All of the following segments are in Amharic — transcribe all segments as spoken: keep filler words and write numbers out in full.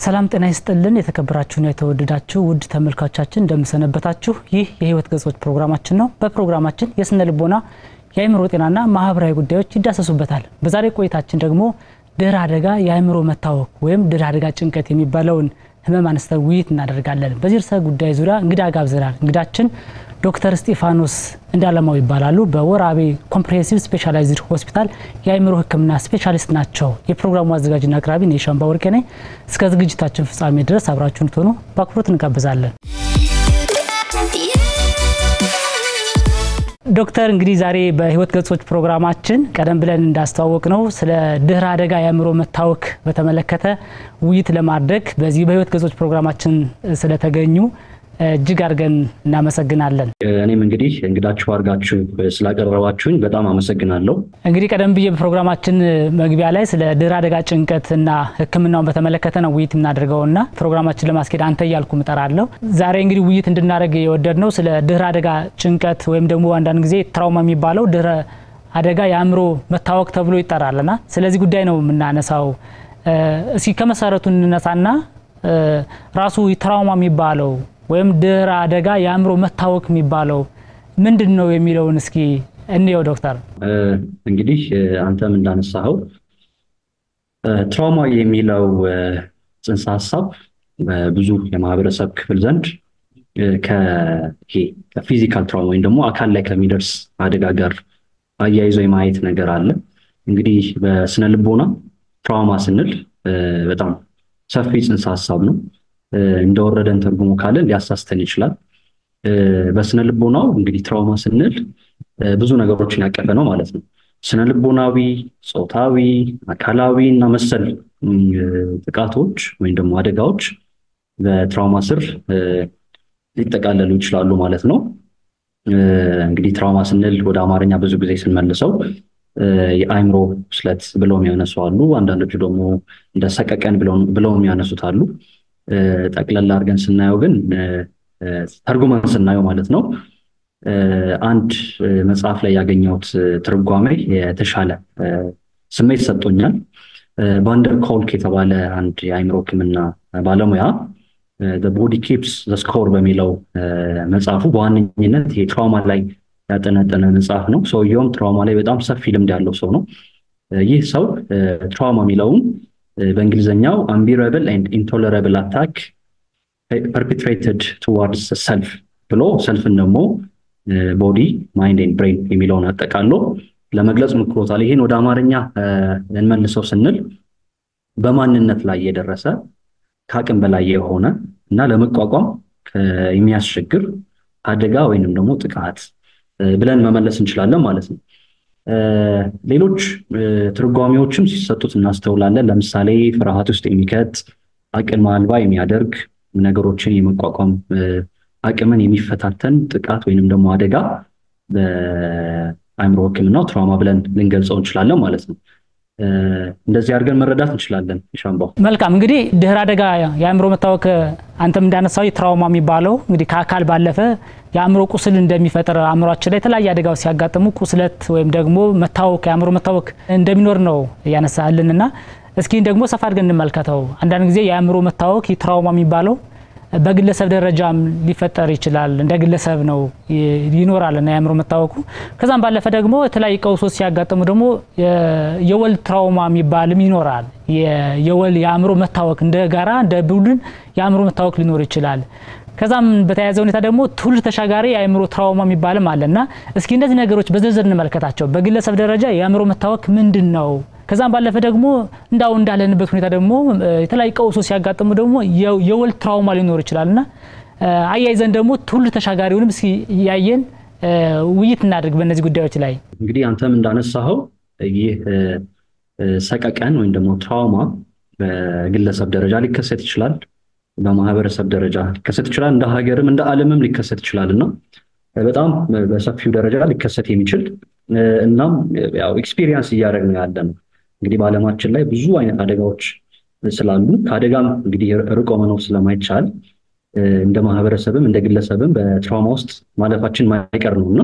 ሰላም ጤና ይስጥልን የተከበራችሁና የተወደዳችሁ ውድ ተመልካቾቻችን እንደምሰነበታችሁ ይህ የህይወት ገጾች ፕሮግራማችን ነው በፕሮግራማችን የስነ ልቦና የአእምሮ ጤናና ማህበራዊ ጉዳዮች ይዳሰሱበታል በዛሬ ቆይታችን ደግሞ ድህረ አደጋ የአእምሮ መታወክ ወይም ድህረ አደጋ ጭንቀት የሚባለውን ህመም አንስተን ውይይት እናደርጋለን በዚህ ርዕሰ ጉዳይ ዙሪያ እንግዳ ጋብዘናል እንግዳችን ዶክተር ስጢፋኖስ እንዳለማው ይባላሉ በወራቤ ኮምፕሬሄንሲቭ ስፔሻላይዝድ ሆስፒታል የአእምሮ ህክምና ስፔሻሊስት ናቸው የፕሮግራሙ አዘጋጅና አቅራቢ ነኝ ሻምባ ወርቄ ነኝ እስከ ዝግጅታችን ፍጻሜ ድረስ አብራችሁን ትሆኑ በአክብሮት እንጋብዛለን ዶክተር እንግዲህ ዛሬ በህይወት ገጾች ፕሮግራማችን ቀደም ብለን እንዳስተዋወቅ ነው ስለ ድህረ አደጋ የአእምሮ መታወክ በተመለከተ ውይይት ለማድረግ በዚህ በህይወት ገጾች ፕሮግራማችን ስለተገኙ እጅግ አድርገን እናመሰግናለን እኔም እንግዲህ እንግዳችሁ አርጋችሁ ስላቀረባችሁኝ በጣም አመሰግናለሁ እንግዲህ ቀደም ብዬ በፕሮግራማችን መግቢያ ላይ ስለ ድህረ አደጋ ጭንቀትና ህክምናውን በተመለከተ ነው ውይይት እናደርገውና ፕሮግራማችን ለማስኬድ አንተ ያልኩ መጣራለሁ ዛሬ እንግዲህ ውይይት እንድናደርግ የወደድነው ስለ ድህረ አደጋ ጭንቀት ወይም ደግሞ አንዳንድ ጊዜ ትራውማ የሚባለው ድህረ አደጋ የአእምሮ መታወክ ተብሎ ይጠራልና ስለዚህ ጉዳይ ነው የምናነሳው እስኪ ከመሰረቱ እንነሳና ራሱ ትራውማ የሚባለው ወይም ድህረ አደጋ የአእምሮ መታወክ የሚባለው ምንድነው የሚለውን እስኪ እንየው ዶክተር እንግዲህ አንተም እንዳነሳው ትራውማ የሚለው ጽንሰ ሐሳብ ብዙ የማህበረሰብ ክፍል ዘንድ ከይሄ ከፊዚካል ትራውማ ወይም ደግሞ አካል ላይ ከሚደርስ አደጋ ጋር አያይዞ የማየት ነገር አለ እንግዲህ በስነ ልቦና ትራውማ ስንል በጣም ሰፊ ጽንሰ ሐሳብ ነው እንደወረደን ተርጉሞ ካለ ሊያሳስተን ይችላል በስነ ልቦናው እንግዲህ ትራውማ ስንል ብዙ ነገሮችን ያቀፈ ነው ማለት ነው ስነ ልቦናዊ ጾታዊ አካላዊ እና መሰል ጥቃቶች ወይም ደግሞ አደጋዎች በትራውማ ስር ሊጠቃለሉ ይችላሉ ማለት ነው እንግዲህ ትራውማ ስንል ወደ አማርኛ ብዙ ጊዜ ስንመልሰው የአእምሮ ስለት ብለው የሚያነሱ አሉ አንዳንዶቹ ደግሞ እንደ ሰቀቀን ብለው ብለው የሚያነሱት አሉ ጠቅለል አድርገን ስናየው ግን ተርጉመን ስናየው ማለት ነው አንድ መጽሐፍ ላይ ያገኘሁት ትርጓሜ የተሻለ ስሜት ሰጥቶኛል ባንደር ኮልክ የተባለ አንድ የአእምሮ ህክምና ባለሙያ the body keeps the score በሚለው መጽሐፉ በዋነኝነት የትራውማ ላይ ያጠነጠነ መጽሐፍ ነው ሰውየውም ትራውማ ላይ በጣም ሰፊ ልምድ ያለው ሰው ነው ይህ ሰው ትራውማ የሚለውን በእንግሊዘኛው unbearable and intolerable attack perpetrated towards self ብሎ ሰልፍን ደግሞ body mind and brain የሚለውን አጠቃሎ ለመግለጽ ሞክሮታል ይሄን ወደ አማርኛ እንመልሰው ስንል በማንነት ላይ የደረሰ ከአቅም በላይ የሆነ እና ለመቋቋም የሚያስቸግር አደጋ ወይንም ደግሞ ጥቃት ብለን መመለስ እንችላለን ማለት ነው ሌሎች ትርጓሜዎችም ሲሰጡት እናስተውላለን ለምሳሌ ፍርሃት ውስጥ የሚከት አቅም አልባ የሚያደርግ ነገሮችን የመቋቋም አቅምን የሚፈታተን ጥቃት ወይንም ደግሞ አደጋ በአእምሮ ህክምናው ትራውማ ብለን ልንገልጸው እንችላለን ማለት ነው እንደዚህ አድርገን መረዳት እንችላለን ሻምባው መልካም እንግዲህ ድህረ አደጋ የአእምሮ መታወክ አንተም እንዳነሳው ትራውማ የሚባለው እንግዲህ ከአካል ባለፈ የአእምሮ ቁስል እንደሚፈጠር አእምሮአችን ላይ የተለያየ አደጋው ሲያጋጥሙ ቁስለት ወይም ደግሞ መታወክ የአእምሮ መታወክ እንደሚኖር ነው ያነሳልንና እስኪ ደግሞ ሰፋ አድርገን እንመልከተው አንዳንድ ጊዜ የአእምሮ መታወክ ትራውማ የሚባለው በግለሰብ ደረጃም ሊፈጠር ይችላል እንደ ግለሰብ ነው ይኖራልና የአእምሮ መታወኩ ከዛም ባለፈ ደግሞ የተለያየ ቀውሶች ሲያጋጥሙ ደግሞ የወል ትራውማ የሚባልም ይኖራል የወል የአእምሮ መታወክ እንደ ጋራ እንደ ቡድን የአእምሮ መታወክ ሊኖር ይችላል ከዛም በተያያዘ ሁኔታ ደግሞ ትውልድ ተሻጋሪ የአእምሮ ትራውማ የሚባልም አለና እስኪ እነዚህ ነገሮች በዝርዝር እንመልከታቸው በግለሰብ ደረጃ የአእምሮ መታወክ ምንድነው ከዛም ባለፈ ደግሞ እንዳው እንዳለንበት ሁኔታ ደግሞ የተለያየ ቀውሶች ሲያጋጥሙ ደግሞ የወል ትራውማ ሊኖር ይችላልና አያይዘን ደግሞ ትውልድ ተሻጋሪውንም እስኪ ያየን ውይይት እናድርግ በእነዚህ ጉዳዮች ላይ እንግዲህ አንተም እንዳነሳው ይህ ሰቀቀን ወይም ደግሞ ትራውማ በግለሰብ ደረጃ ሊከሰት ይችላል በማህበረሰብ ደረጃ ሊከሰት ይችላል እንደ ሀገርም እንደ ዓለምም ሊከሰት ይችላልና በጣም በሰፊው ደረጃ ሊከሰት የሚችል እናም ያው ኤክስፒሪየንስ እያደረግን ያለን እንግዲህ በአለማችን ላይ ብዙ አይነት አደጋዎች ስላሉ ከአደጋም እንግዲህ ርቆ መኖር ስለማይቻል እንደ ማህበረሰብም እንደ ግለሰብም በትራውማ ውስጥ ማለፋችን ማይቀር ነውና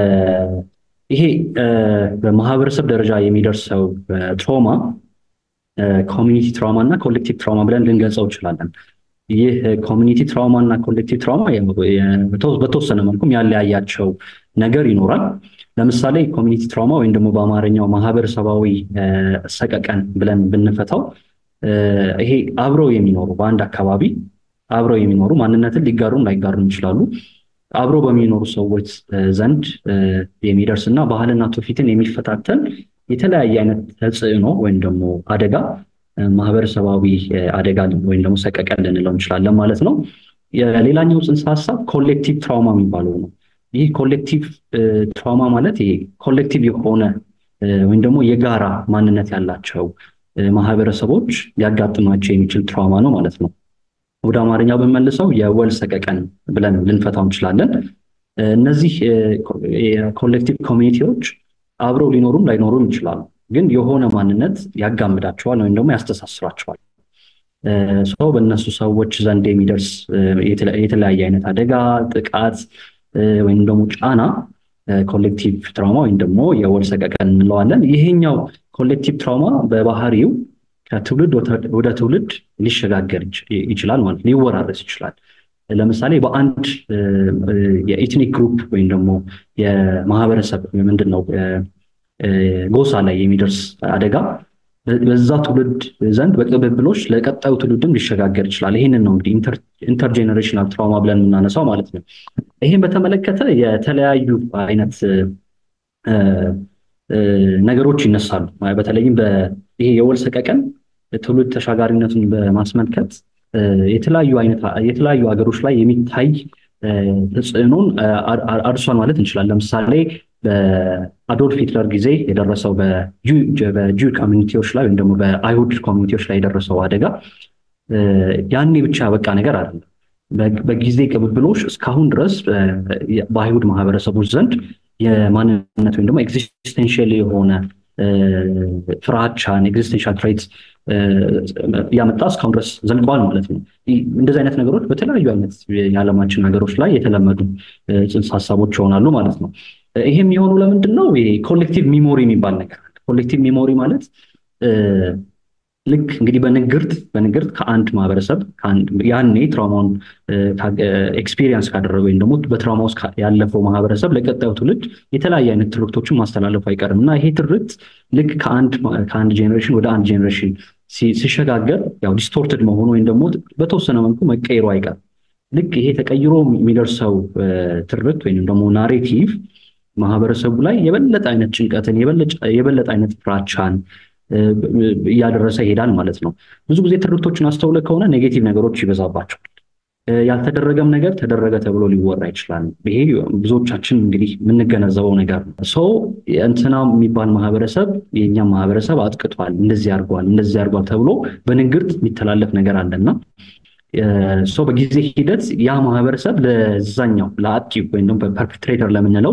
ይሄ በማህበረሰብ ደረጃ የሚደርሰው ትራውማ ኮሚኒቲ ትራውማ እና ኮሌክቲቭ ትራውማ ብለን ልንገልጸው እንችላለን። ይህ ኮሚኒቲ ትራውማ እና ኮሌክቲቭ ትራውማ በተወሰነ መልኩም ያለያያቸው ነገር ይኖራል። ለምሳሌ ኮሚኒቲ ትራውማ ወይም ደግሞ በአማርኛው ማህበረሰባዊ ሰቀቀን ብለን ብንፈታው ይሄ አብረው የሚኖሩ በአንድ አካባቢ አብረው የሚኖሩ ማንነትን ሊጋሩም ላይጋሩም ይችላሉ አብረው በሚኖሩ ሰዎች ዘንድ የሚደርስና ባህልና ትውፊትን የሚፈታተን የተለያየ አይነት ተጽዕኖ ወይም ደግሞ አደጋ ማህበረሰባዊ አደጋ ወይም ደግሞ ሰቀቀን ልንለው እንችላለን ማለት ነው። ሌላኛው ጽንሰ ሐሳብ ኮሌክቲቭ ትራውማ የሚባለው ነው። ይህ ኮሌክቲቭ ትራውማ ማለት ይሄ ኮሌክቲቭ የሆነ ወይም ደግሞ የጋራ ማንነት ያላቸው ማህበረሰቦች ሊያጋጥማቸው የሚችል ትራውማ ነው ማለት ነው። ወደ አማርኛ በመልሰው የወል ሰቀቀን ብለን ልንፈታው እንችላለን። እነዚህ ኮሌክቲቭ ኮሚኒቲዎች አብረው ሊኖሩም ላይኖሩም ይችላሉ፣ ግን የሆነ ማንነት ያጋምዳቸዋል ወይም ደግሞ ያስተሳስራቸዋል። ሰው በእነሱ ሰዎች ዘንድ የሚደርስ የተለያየ አይነት አደጋ፣ ጥቃት ወይም ደግሞ ጫና ኮሌክቲቭ ትራውማ ወይም ደግሞ የወል ሰቀቀን እንለዋለን። ይሄኛው ኮሌክቲቭ ትራውማ በባህሪው ከትውልድ ወደ ትውልድ ሊሸጋገር ይችላል ማለት ሊወራረስ ይችላል። ለምሳሌ በአንድ የኤትኒክ ግሩፕ ወይም ደግሞ የማህበረሰብ ምንድነው ጎሳ ላይ የሚደርስ አደጋ በዛ ትውልድ ዘንድ በቅብብሎች ለቀጣዩ ትውልድም ሊሸጋገር ይችላል። ይሄንን ነው እንግዲህ ኢንተርጄነሬሽናል ትራውማ ብለን የምናነሳው ማለት ነው። ይሄን በተመለከተ የተለያዩ አይነት ነገሮች ይነሳሉ። በተለይም በይሄ የወል ሰቀቀን ትውልድ ተሻጋሪነቱን በማስመልከት የተለያዩ አይነት የተለያዩ ሀገሮች ላይ የሚታይ ተጽዕኖን አድርሷል ማለት እንችላለን። ለምሳሌ በአዶልፍ ሂትለር ጊዜ የደረሰው በጁ ኮሚኒቲዎች ላይ ወይም ደግሞ በአይሁድ ኮሚኒቲዎች ላይ የደረሰው አደጋ ያኔ ብቻ በቃ ነገር አይደለም። በጊዜ ቅብብሎች እስካሁን ድረስ በአይሁድ ማህበረሰቦች ዘንድ የማንነት ወይም ደግሞ ኤግዚስቴንሻል የሆነ ፍራቻን ኤግዚስቴንሻል ትሬት ያመጣ እስካሁን ድረስ ዘልቋል ማለት ነው። እንደዚህ አይነት ነገሮች በተለያዩ አይነት የዓለማችን ሀገሮች ላይ የተለመዱ ጽንሰ ሐሳቦች ይሆናሉ ማለት ነው። ይሄም የሆኑ ለምንድን ነው? ይሄ ኮሌክቲቭ ሚሞሪ የሚባል ነገር አለ። ኮሌክቲቭ ሚሞሪ ማለት ልክ እንግዲህ በንግርት በንግርት ከአንድ ማህበረሰብ ያኔ ትራውማውን ኤክስፒሪየንስ ካደረገ ወይም ደግሞ በትራውማ ውስጥ ያለፈው ማህበረሰብ ለቀጣዩ ትውልድ የተለያየ አይነት ትርክቶችን ማስተላለፉ አይቀርም እና ይሄ ትርክት ልክ ከአንድ ከአንድ ጄኔሬሽን ወደ አንድ ጄኔሬሽን ሲሸጋገር ያው ዲስቶርትድ መሆኑ ወይም ደግሞ በተወሰነ መልኩ መቀየሩ አይቀርም። ልክ ይሄ ተቀይሮ የሚደርሰው ትርክት ወይም ደግሞ ናሬቲቭ ማህበረሰቡ ላይ የበለጠ አይነት ጭንቀትን የበለጠ አይነት ፍራቻን እያደረሰ ይሄዳል ማለት ነው። ብዙ ጊዜ ትርክቶችን አስተውለ ከሆነ ኔጌቲቭ ነገሮች ይበዛባቸዋል። ያልተደረገም ነገር ተደረገ ተብሎ ሊወራ ይችላል። ይሄ ብዙዎቻችን እንግዲህ የምንገነዘበው ነገር ነው። ሰው እንትና የሚባል ማህበረሰብ የኛም ማህበረሰብ አጥቅቷል፣ እንደዚህ አድርጓል፣ እንደዚህ አድርጓል ተብሎ በንግርት የሚተላለፍ ነገር አለና ሰው በጊዜ ሂደት ያ ማህበረሰብ ለዛኛው ለአጥቂው ወይም ደግሞ ፐርፔትሬተር ለምንለው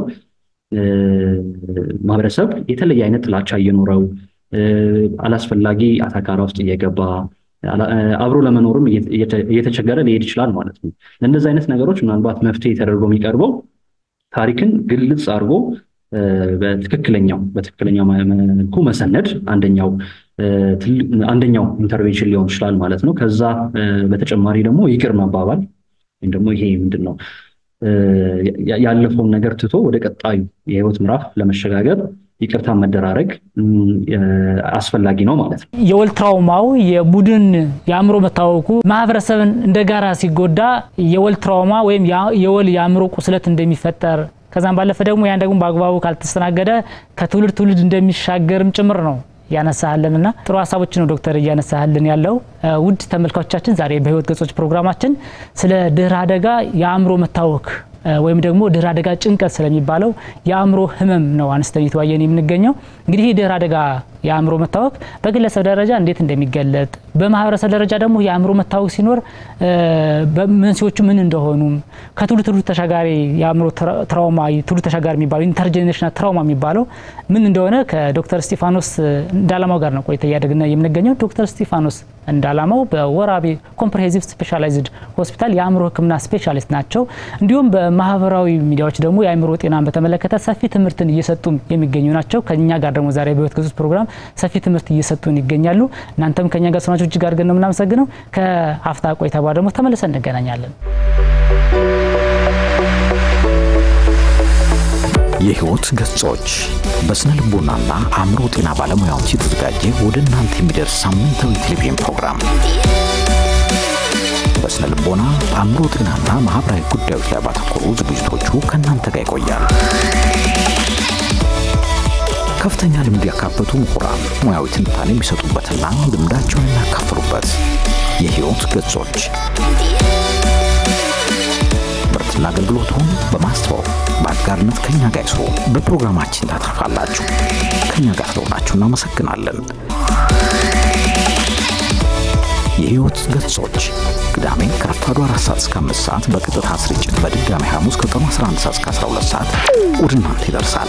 ማህበረሰብ የተለየ አይነት ጥላቻ እየኖረው አላስፈላጊ አታካራ ውስጥ እየገባ አብሮ ለመኖርም እየተቸገረ ሊሄድ ይችላል ማለት ነው። ለእነዚህ አይነት ነገሮች ምናልባት መፍትሄ ተደርጎ የሚቀርበው ታሪክን ግልጽ አድርጎ በትክክለኛው በትክክለኛው መልኩ መሰነድ አንደኛው አንደኛው ኢንተርቬንሽን ሊሆን ይችላል ማለት ነው። ከዛ በተጨማሪ ደግሞ ይቅር መባባል ወይም ደግሞ ይሄ ምንድነው ያለፈውን ነገር ትቶ ወደ ቀጣዩ የህይወት ምዕራፍ ለመሸጋገር ይቅርታ መደራረግ አስፈላጊ ነው ማለት ነው። የወል ትራውማው የቡድን የአእምሮ መታወኩ ማህበረሰብን እንደጋራ ሲጎዳ የወል ትራውማ ወይም የወል የአእምሮ ቁስለት እንደሚፈጠር ከዛም ባለፈ ደግሞ ያን ደግሞ በአግባቡ ካልተስተናገደ ከትውልድ ትውልድ እንደሚሻገርም ጭምር ነው ያነሳህልንና ጥሩ ሐሳቦች ነው ዶክተር ያነሳህልን ያለው። ውድ ተመልካቾቻችን ዛሬ በህይወት ገጾች ፕሮግራማችን ስለ ድህረ አደጋ የአእምሮ መታወክ ወይም ደግሞ ድህረ አደጋ ጭንቀት ስለሚባለው የአእምሮ ህመም ነው አንስተን የተወያየን የምንገኘው። እንግዲህ ድህረ አደጋ የአእምሮ መታወክ በግለሰብ ደረጃ እንዴት እንደሚገለጥ በማህበረሰብ ደረጃ ደግሞ የአእምሮ መታወክ ሲኖር በመንስኤዎቹ ምን እንደሆኑ ከትውልድ ትውልድ ተሻጋሪ የአእምሮ ትራውማ ትውልድ ተሻጋሪ የሚባለው ኢንተርጄነሬሽናል ትራውማ የሚባለው ምን እንደሆነ ከዶክተር እስጢፋኖስ እንዳላማው ጋር ነው ቆይታ ያደረግና የምንገኘው። ዶክተር እስጢፋኖስ እንዳላማው በወራቤ ኮምፕሬሄንሲቭ ስፔሻላይዝድ ሆስፒታል የአእምሮ ህክምና ስፔሻሊስት ናቸው። እንዲሁም በማህበራዊ ሚዲያዎች ደግሞ የአእምሮ ጤናን በተመለከተ ሰፊ ትምህርትን እየሰጡ የሚገኙ ናቸው። ከኛ ጋር ደግሞ ዛሬ በህይወት ገጾች ፕሮግራም ሰፊ ትምህርት እየሰጡን ይገኛሉ እናንተም ከኛ ጋር ስለሆናችሁ እጅግ አድርገን ነው የምናመሰግነው ከአፍታ ቆይታ በኋላ ደግሞ ተመልሰን እንገናኛለን የህይወት ገጾች በስነ ልቦናና አእምሮ ጤና ባለሙያዎች የተዘጋጀ ወደ እናንተ የሚደርስ ሳምንታዊ ቴሌቪዥን ፕሮግራም በስነ ልቦና አእምሮ ጤናና ማህበራዊ ጉዳዮች ላይ ባተኮሩ ዝግጅቶቹ ከእናንተ ጋር ይቆያል ከፍተኛ ልምድ ያካበቱ ምሁራን ሙያዊ ትንታኔ የሚሰጡበትና ልምዳቸውን የሚያካፍሉበት የህይወት ገጾች ምርትና አገልግሎቱን በማስተዋወቅ በአጋርነት ከኛ ጋር ይስሩ በፕሮግራማችን ታተርፋላችሁ ከኛ ጋር ስለሆናችሁ እናመሰግናለን የህይወት ገጾች ቅዳሜ ከረፋዱ አራት ሰዓት እስከ አምስት ሰዓት በቀጥታ ስርጭት በድጋሚ ሐሙስ ከቀኑ አስራ አንድ ሰዓት እስከ አስራ ሁለት ሰዓት ወደ እናንተ ይደርሳል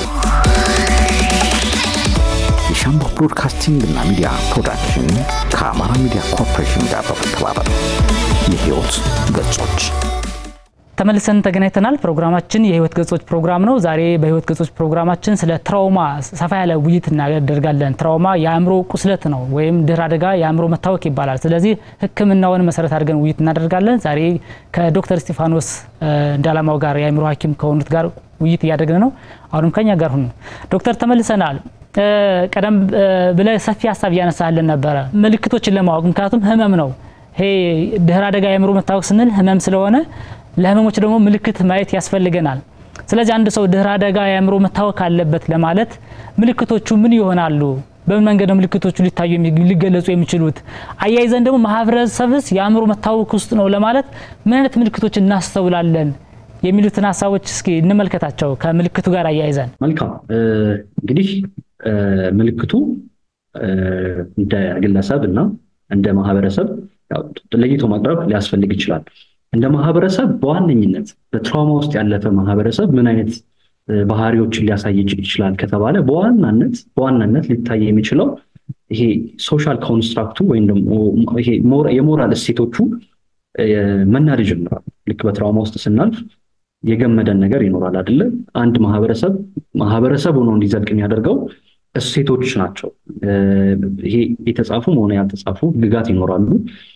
የሻምበል ብሮድካስቲንግ እና ሚዲያ ፕሮዳክሽን ከአማራ ሚዲያ ኮርፖሬሽን ጋር በመተባበር የህይወት ገጾች ተመልሰን ተገናኝተናል ፕሮግራማችን የህይወት ገጾች ፕሮግራም ነው ዛሬ በህይወት ገጾች ፕሮግራማችን ስለ ትራውማ ሰፋ ያለ ውይይት እናደርጋለን ትራውማ የአእምሮ ቁስለት ነው ወይም ድህረ አደጋ የአእምሮ መታወክ ይባላል ስለዚህ ህክምናውን መሰረት አድርገን ውይይት እናደርጋለን ዛሬ ከዶክተር ስቲፋኖስ እንዳላማው ጋር የአእምሮ ሐኪም ከሆኑት ጋር ውይይት ያደረግን ነው አሁንም ከኛ ጋር ሁኑ ዶክተር ተመልሰናል ቀደም ብለ ሰፊ ሐሳብ ያነሳልን ነበር ምልክቶችን ለማወቅ ምክንያቱም ህመም ነው ይሄ ድህረ አደጋ የአእምሮ መታወክ ስንል ህመም ስለሆነ ለህመሞች ደግሞ ምልክት ማየት ያስፈልገናል ስለዚህ አንድ ሰው ድህረ አደጋ የአእምሮ መታወክ አለበት ለማለት ምልክቶቹ ምን ይሆናሉ በምን መንገድ ነው ምልክቶቹ ሊታዩ ሊገለጹ የሚችሉት አያይዘን ደግሞ ማህበረሰብስ የአእምሮ መታወክ ውስጥ ነው ለማለት ምን አይነት ምልክቶች እናስተውላለን የሚሉትን ሐሳቦች እስኪ እንመልከታቸው ከምልክቱ ጋር አያይዘን መልካም እንግዲህ ምልክቱ እንደ ግለሰብና እንደ ማህበረሰብ ያው ለይቶ ማቅረብ ሊያስፈልግ ይችላል እንደ ማህበረሰብ በዋነኝነት በትራውማ ውስጥ ያለፈ ማህበረሰብ ምን አይነት ባህሪዎችን ሊያሳይ ይችላል ከተባለ በዋናነት በዋናነት ሊታይ የሚችለው ይሄ ሶሻል ኮንስትራክቱ ወይም ደግሞ ይሄ የሞራል እሴቶቹ መናድ ይጀምራል ልክ በትራውማ ውስጥ ስናልፍ የገመደን ነገር ይኖራል አይደለ አንድ ማህበረሰብ ማህበረሰብ ሆኖ እንዲዘልቅ የሚያደርገው እሴቶች ናቸው ይሄ የተጻፉ ሆነ ያልተጻፉ ግጋት ይኖራሉ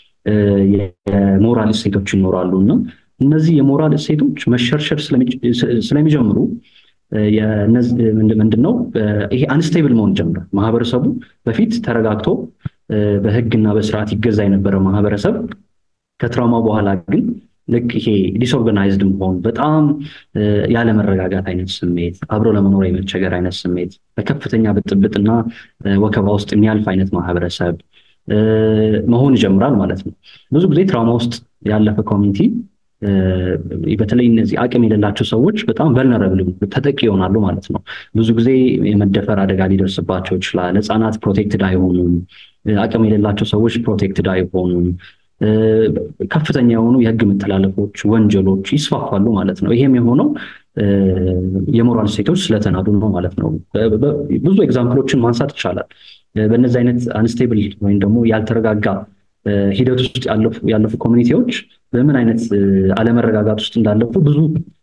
የሞራል እሴቶች ይኖራሉና እነዚህ የሞራል እሴቶች መሸርሸር ስለሚጀምሩ የነዚህ ምንድነው ይሄ አንስቴብል መሆን ጀምሯል ማህበረሰቡ በፊት ተረጋግቶ በህግና በስርዓት ይገዛ የነበረ ማህበረሰብ ከትራውማ በኋላ ግን ልክ ይሄ ዲስኦርጋናይዝድ መሆን በጣም ያለ መረጋጋት አይነት ስሜት አብሮ ለመኖር የመቸገር አይነት ስሜት በከፍተኛ ብጥብጥና ወከባ ውስጥ የሚያልፍ አይነት ማህበረሰብ መሆን ይጀምራል ማለት ነው ብዙ ጊዜ ትራውማ ውስጥ ያለፈ ኮሚኒቲ በተለይ እነዚህ አቅም የሌላቸው ሰዎች በጣም ቨልነራብል ተጠቂ ይሆናሉ ማለት ነው ብዙ ጊዜ የመደፈር አደጋ ሊደርስባቸው ይችላል ህፃናት ፕሮቴክትድ አይሆኑም አቅም የሌላቸው ሰዎች ፕሮቴክትድ አይሆኑም ከፍተኛ የሆኑ የህግ መተላለፎች ወንጀሎች ይስፋፋሉ ማለት ነው ይሄም የሆነው የሞራል እሴቶች ስለተናዱ ነው ማለት ነው ብዙ ኤግዛምፕሎችን ማንሳት ይቻላል በእነዚህ አይነት አንስቴብል ወይም ደግሞ ያልተረጋጋ ሂደት ውስጥ ያለፉ ያለፉ ኮሚኒቲዎች በምን አይነት አለመረጋጋት ውስጥ እንዳለፉ ብዙ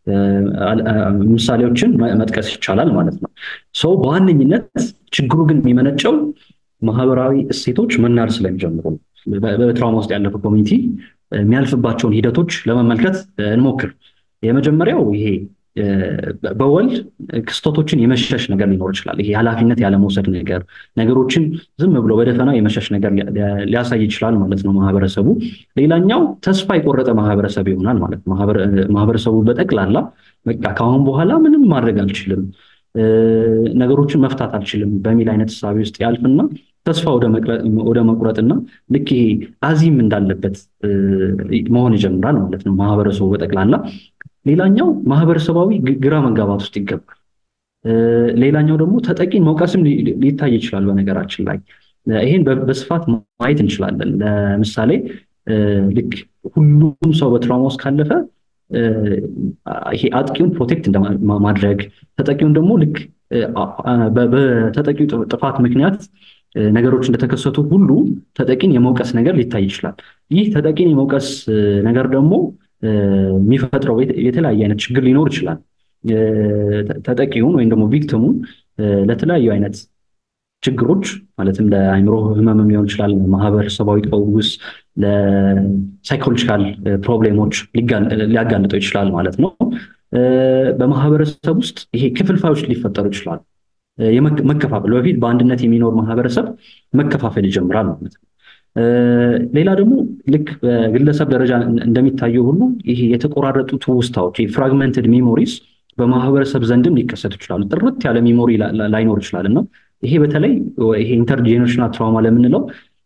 ምሳሌዎችን መጥቀስ ይቻላል ማለት ነው ሶ በዋነኝነት ችግሩ ግን የሚመነጨው ማህበራዊ እሴቶች መናድ ስለሚጀምሩ በትራውማ ውስጥ ያለፈ ኮሚኒቲ የሚያልፍባቸውን ሂደቶች ለመመልከት እንሞክር የመጀመሪያው ይሄ በወል ክስተቶችን የመሸሽ ነገር ሊኖር ይችላል ይሄ ኃላፊነት ያለ መውሰድ ነገር ነገሮችን ዝም ብሎ በደፈና የመሸሽ ነገር ሊያሳይ ይችላል ማለት ነው ማህበረሰቡ ሌላኛው ተስፋ የቆረጠ ማህበረሰብ ይሆናል ማለት ነው ማህበረሰቡ በጠቅላላ በቃ ካሁን በኋላ ምንም ማድረግ አልችልም ነገሮችን መፍታት አልችልም በሚል አይነት ሐሳብ ውስጥ ያልፍና ተስፋ ወደ ወደ መቁረጥና ልክ ይሄ አዚም እንዳለበት መሆን ይጀምራል ማለት ነው ማህበረሰቡ በጠቅላላ ሌላኛው ማህበረሰባዊ ግራ መጋባት ውስጥ ይገባል ሌላኛው ደግሞ ተጠቂን መውቀስም ሊታይ ይችላል በነገራችን ላይ ይሄን በስፋት ማየት እንችላለን ለምሳሌ ልክ ሁሉም ሰው በትራውማ ውስጥ ካለፈ ይሄ አጥቂውን ፕሮቴክት እንደማድረግ ተጠቂውን ደግሞ ልክ በተጠቂው ጥፋት ምክንያት ነገሮች እንደተከሰቱ ሁሉ ተጠቂን የመውቀስ ነገር ሊታይ ይችላል ይህ ተጠቂን የመውቀስ ነገር ደግሞ የሚፈጥረው የተለያየ አይነት ችግር ሊኖር ይችላል ተጠቂውን ወይም ደግሞ ቪክቲሙን ለተለያዩ አይነት ችግሮች ማለትም ለአይምሮ ህመም ሊሆን ይችላል፣ ማህበረሰባዊ ቀውስ፣ ለሳይኮሎጂካል ፕሮብሌሞች ሊያጋልጠው ይችላል ማለት ነው። በማህበረሰብ ውስጥ ይሄ ክፍልፋዮች ሊፈጠሩ ይችላሉ። መከፋፈል በፊት በአንድነት የሚኖር ማህበረሰብ መከፋፈል ይጀምራል ማለት ነው። ሌላ ደግሞ ልክ በግለሰብ ደረጃ እንደሚታየው ሁሉ ይሄ የተቆራረጡ ትውስታዎች ፍራግመንትድ ሚሞሪስ በማህበረሰብ ዘንድም ሊከሰቱ ይችላሉ። ጥርት ያለ ሚሞሪ ላይኖር ይችላል እና ይሄ በተለይ ይሄ ኢንተርጄኔሬሽናል ትራውማ ለምንለው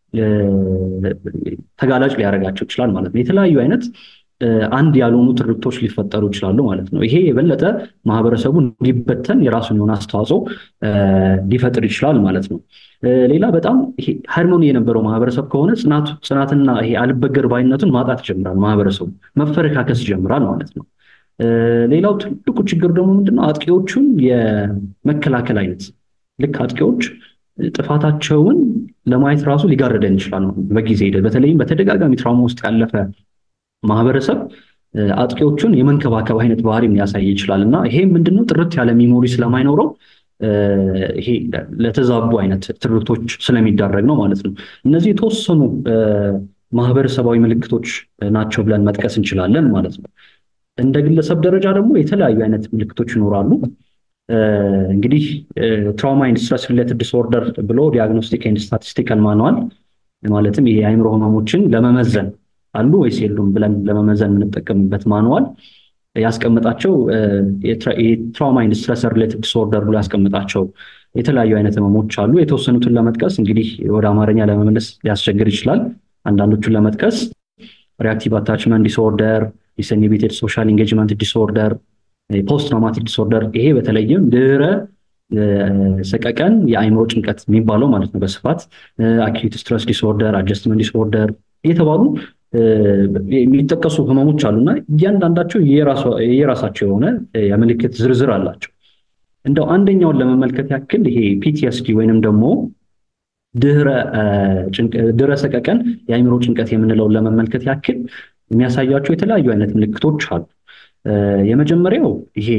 ተጋላጭ ሊያደርጋቸው ይችላል ማለት ነው። የተለያዩ አይነት አንድ ያልሆኑ ትርክቶች ሊፈጠሩ ይችላሉ ማለት ነው። ይሄ የበለጠ ማህበረሰቡ እንዲበተን የራሱን የሆነ አስተዋጽኦ ሊፈጥር ይችላል ማለት ነው። ሌላ በጣም ይሄ ሃርሞኒ የነበረው ማህበረሰብ ከሆነ ጽናቱ ጽናትና ይሄ አልበገር ባይነቱን ማጣት ይጀምራል። ማህበረሰቡ መፈረካከስ ይጀምራል ማለት ነው። ሌላው ትልቁ ችግር ደግሞ ምንድነው? አጥቂዎቹን የመከላከል አይነት ልክ አጥቂዎች ጥፋታቸውን ለማየት ራሱ ሊጋርደን ይችላል በጊዜ ሂደት። በተለይም በተደጋጋሚ ትራውማ ውስጥ ያለፈ ማህበረሰብ አጥቂዎቹን የመንከባከብ አይነት ባህሪ ሊያሳይ ይችላል እና ይሄ ምንድነው? ጥርት ያለ ሚሞሪ ስለማይኖረው ይሄ ለተዛቡ አይነት ትርክቶች ስለሚዳረግ ነው ማለት ነው። እነዚህ የተወሰኑ ማህበረሰባዊ ምልክቶች ናቸው ብለን መጥቀስ እንችላለን ማለት ነው። እንደ ግለሰብ ደረጃ ደግሞ የተለያዩ አይነት ምልክቶች ይኖራሉ። እንግዲህ ትራውማ ኤንድ ስትረስ ሪሌትድ ዲስኦርደር ብሎ ዲያግኖስቲክ ኤንድ ስታቲስቲካል ማኑዋል ማለትም ይሄ የአእምሮ ህመሞችን ለመመዘን አሉ ወይስ የሉም ብለን ለመመዘን የምንጠቀምበት ማኑዋል ያስቀምጣቸው የትራውማ ኤንድ ስትረስ ሪሌትድ ዲስኦርደር ብሎ ያስቀምጣቸው የተለያዩ አይነት ህመሞች አሉ። የተወሰኑትን ለመጥቀስ እንግዲህ ወደ አማርኛ ለመመለስ ሊያስቸግር ይችላል። አንዳንዶቹን ለመጥቀስ ሪአክቲቭ አታችመንት ዲስኦርደር፣ ዲስኢንሂቢትድ ሶሻል ኢንጌጅመንት ዲስኦርደር፣ ፖስት ትራውማቲክ ዲስኦርደር ይሄ በተለይም ድህረ ሰቀቀን የአእምሮ ጭንቀት የሚባለው ማለት ነው በስፋት አኪዩት ስትረስ ዲስኦርደር፣ አጀስትመንት ዲስኦርደር የተባሉ የሚጠቀሱ ህመሞች አሉና እያንዳንዳቸው የራሳቸው የሆነ የምልክት ዝርዝር አላቸው። እንደው አንደኛውን ለመመልከት ያክል ይሄ ፒቲኤስዲ ወይንም ደግሞ ድህረ ድህረ ሰቀቀን የአእምሮ ጭንቀት የምንለውን ለመመልከት ያክል የሚያሳያቸው የተለያዩ አይነት ምልክቶች አሉ። የመጀመሪያው ይሄ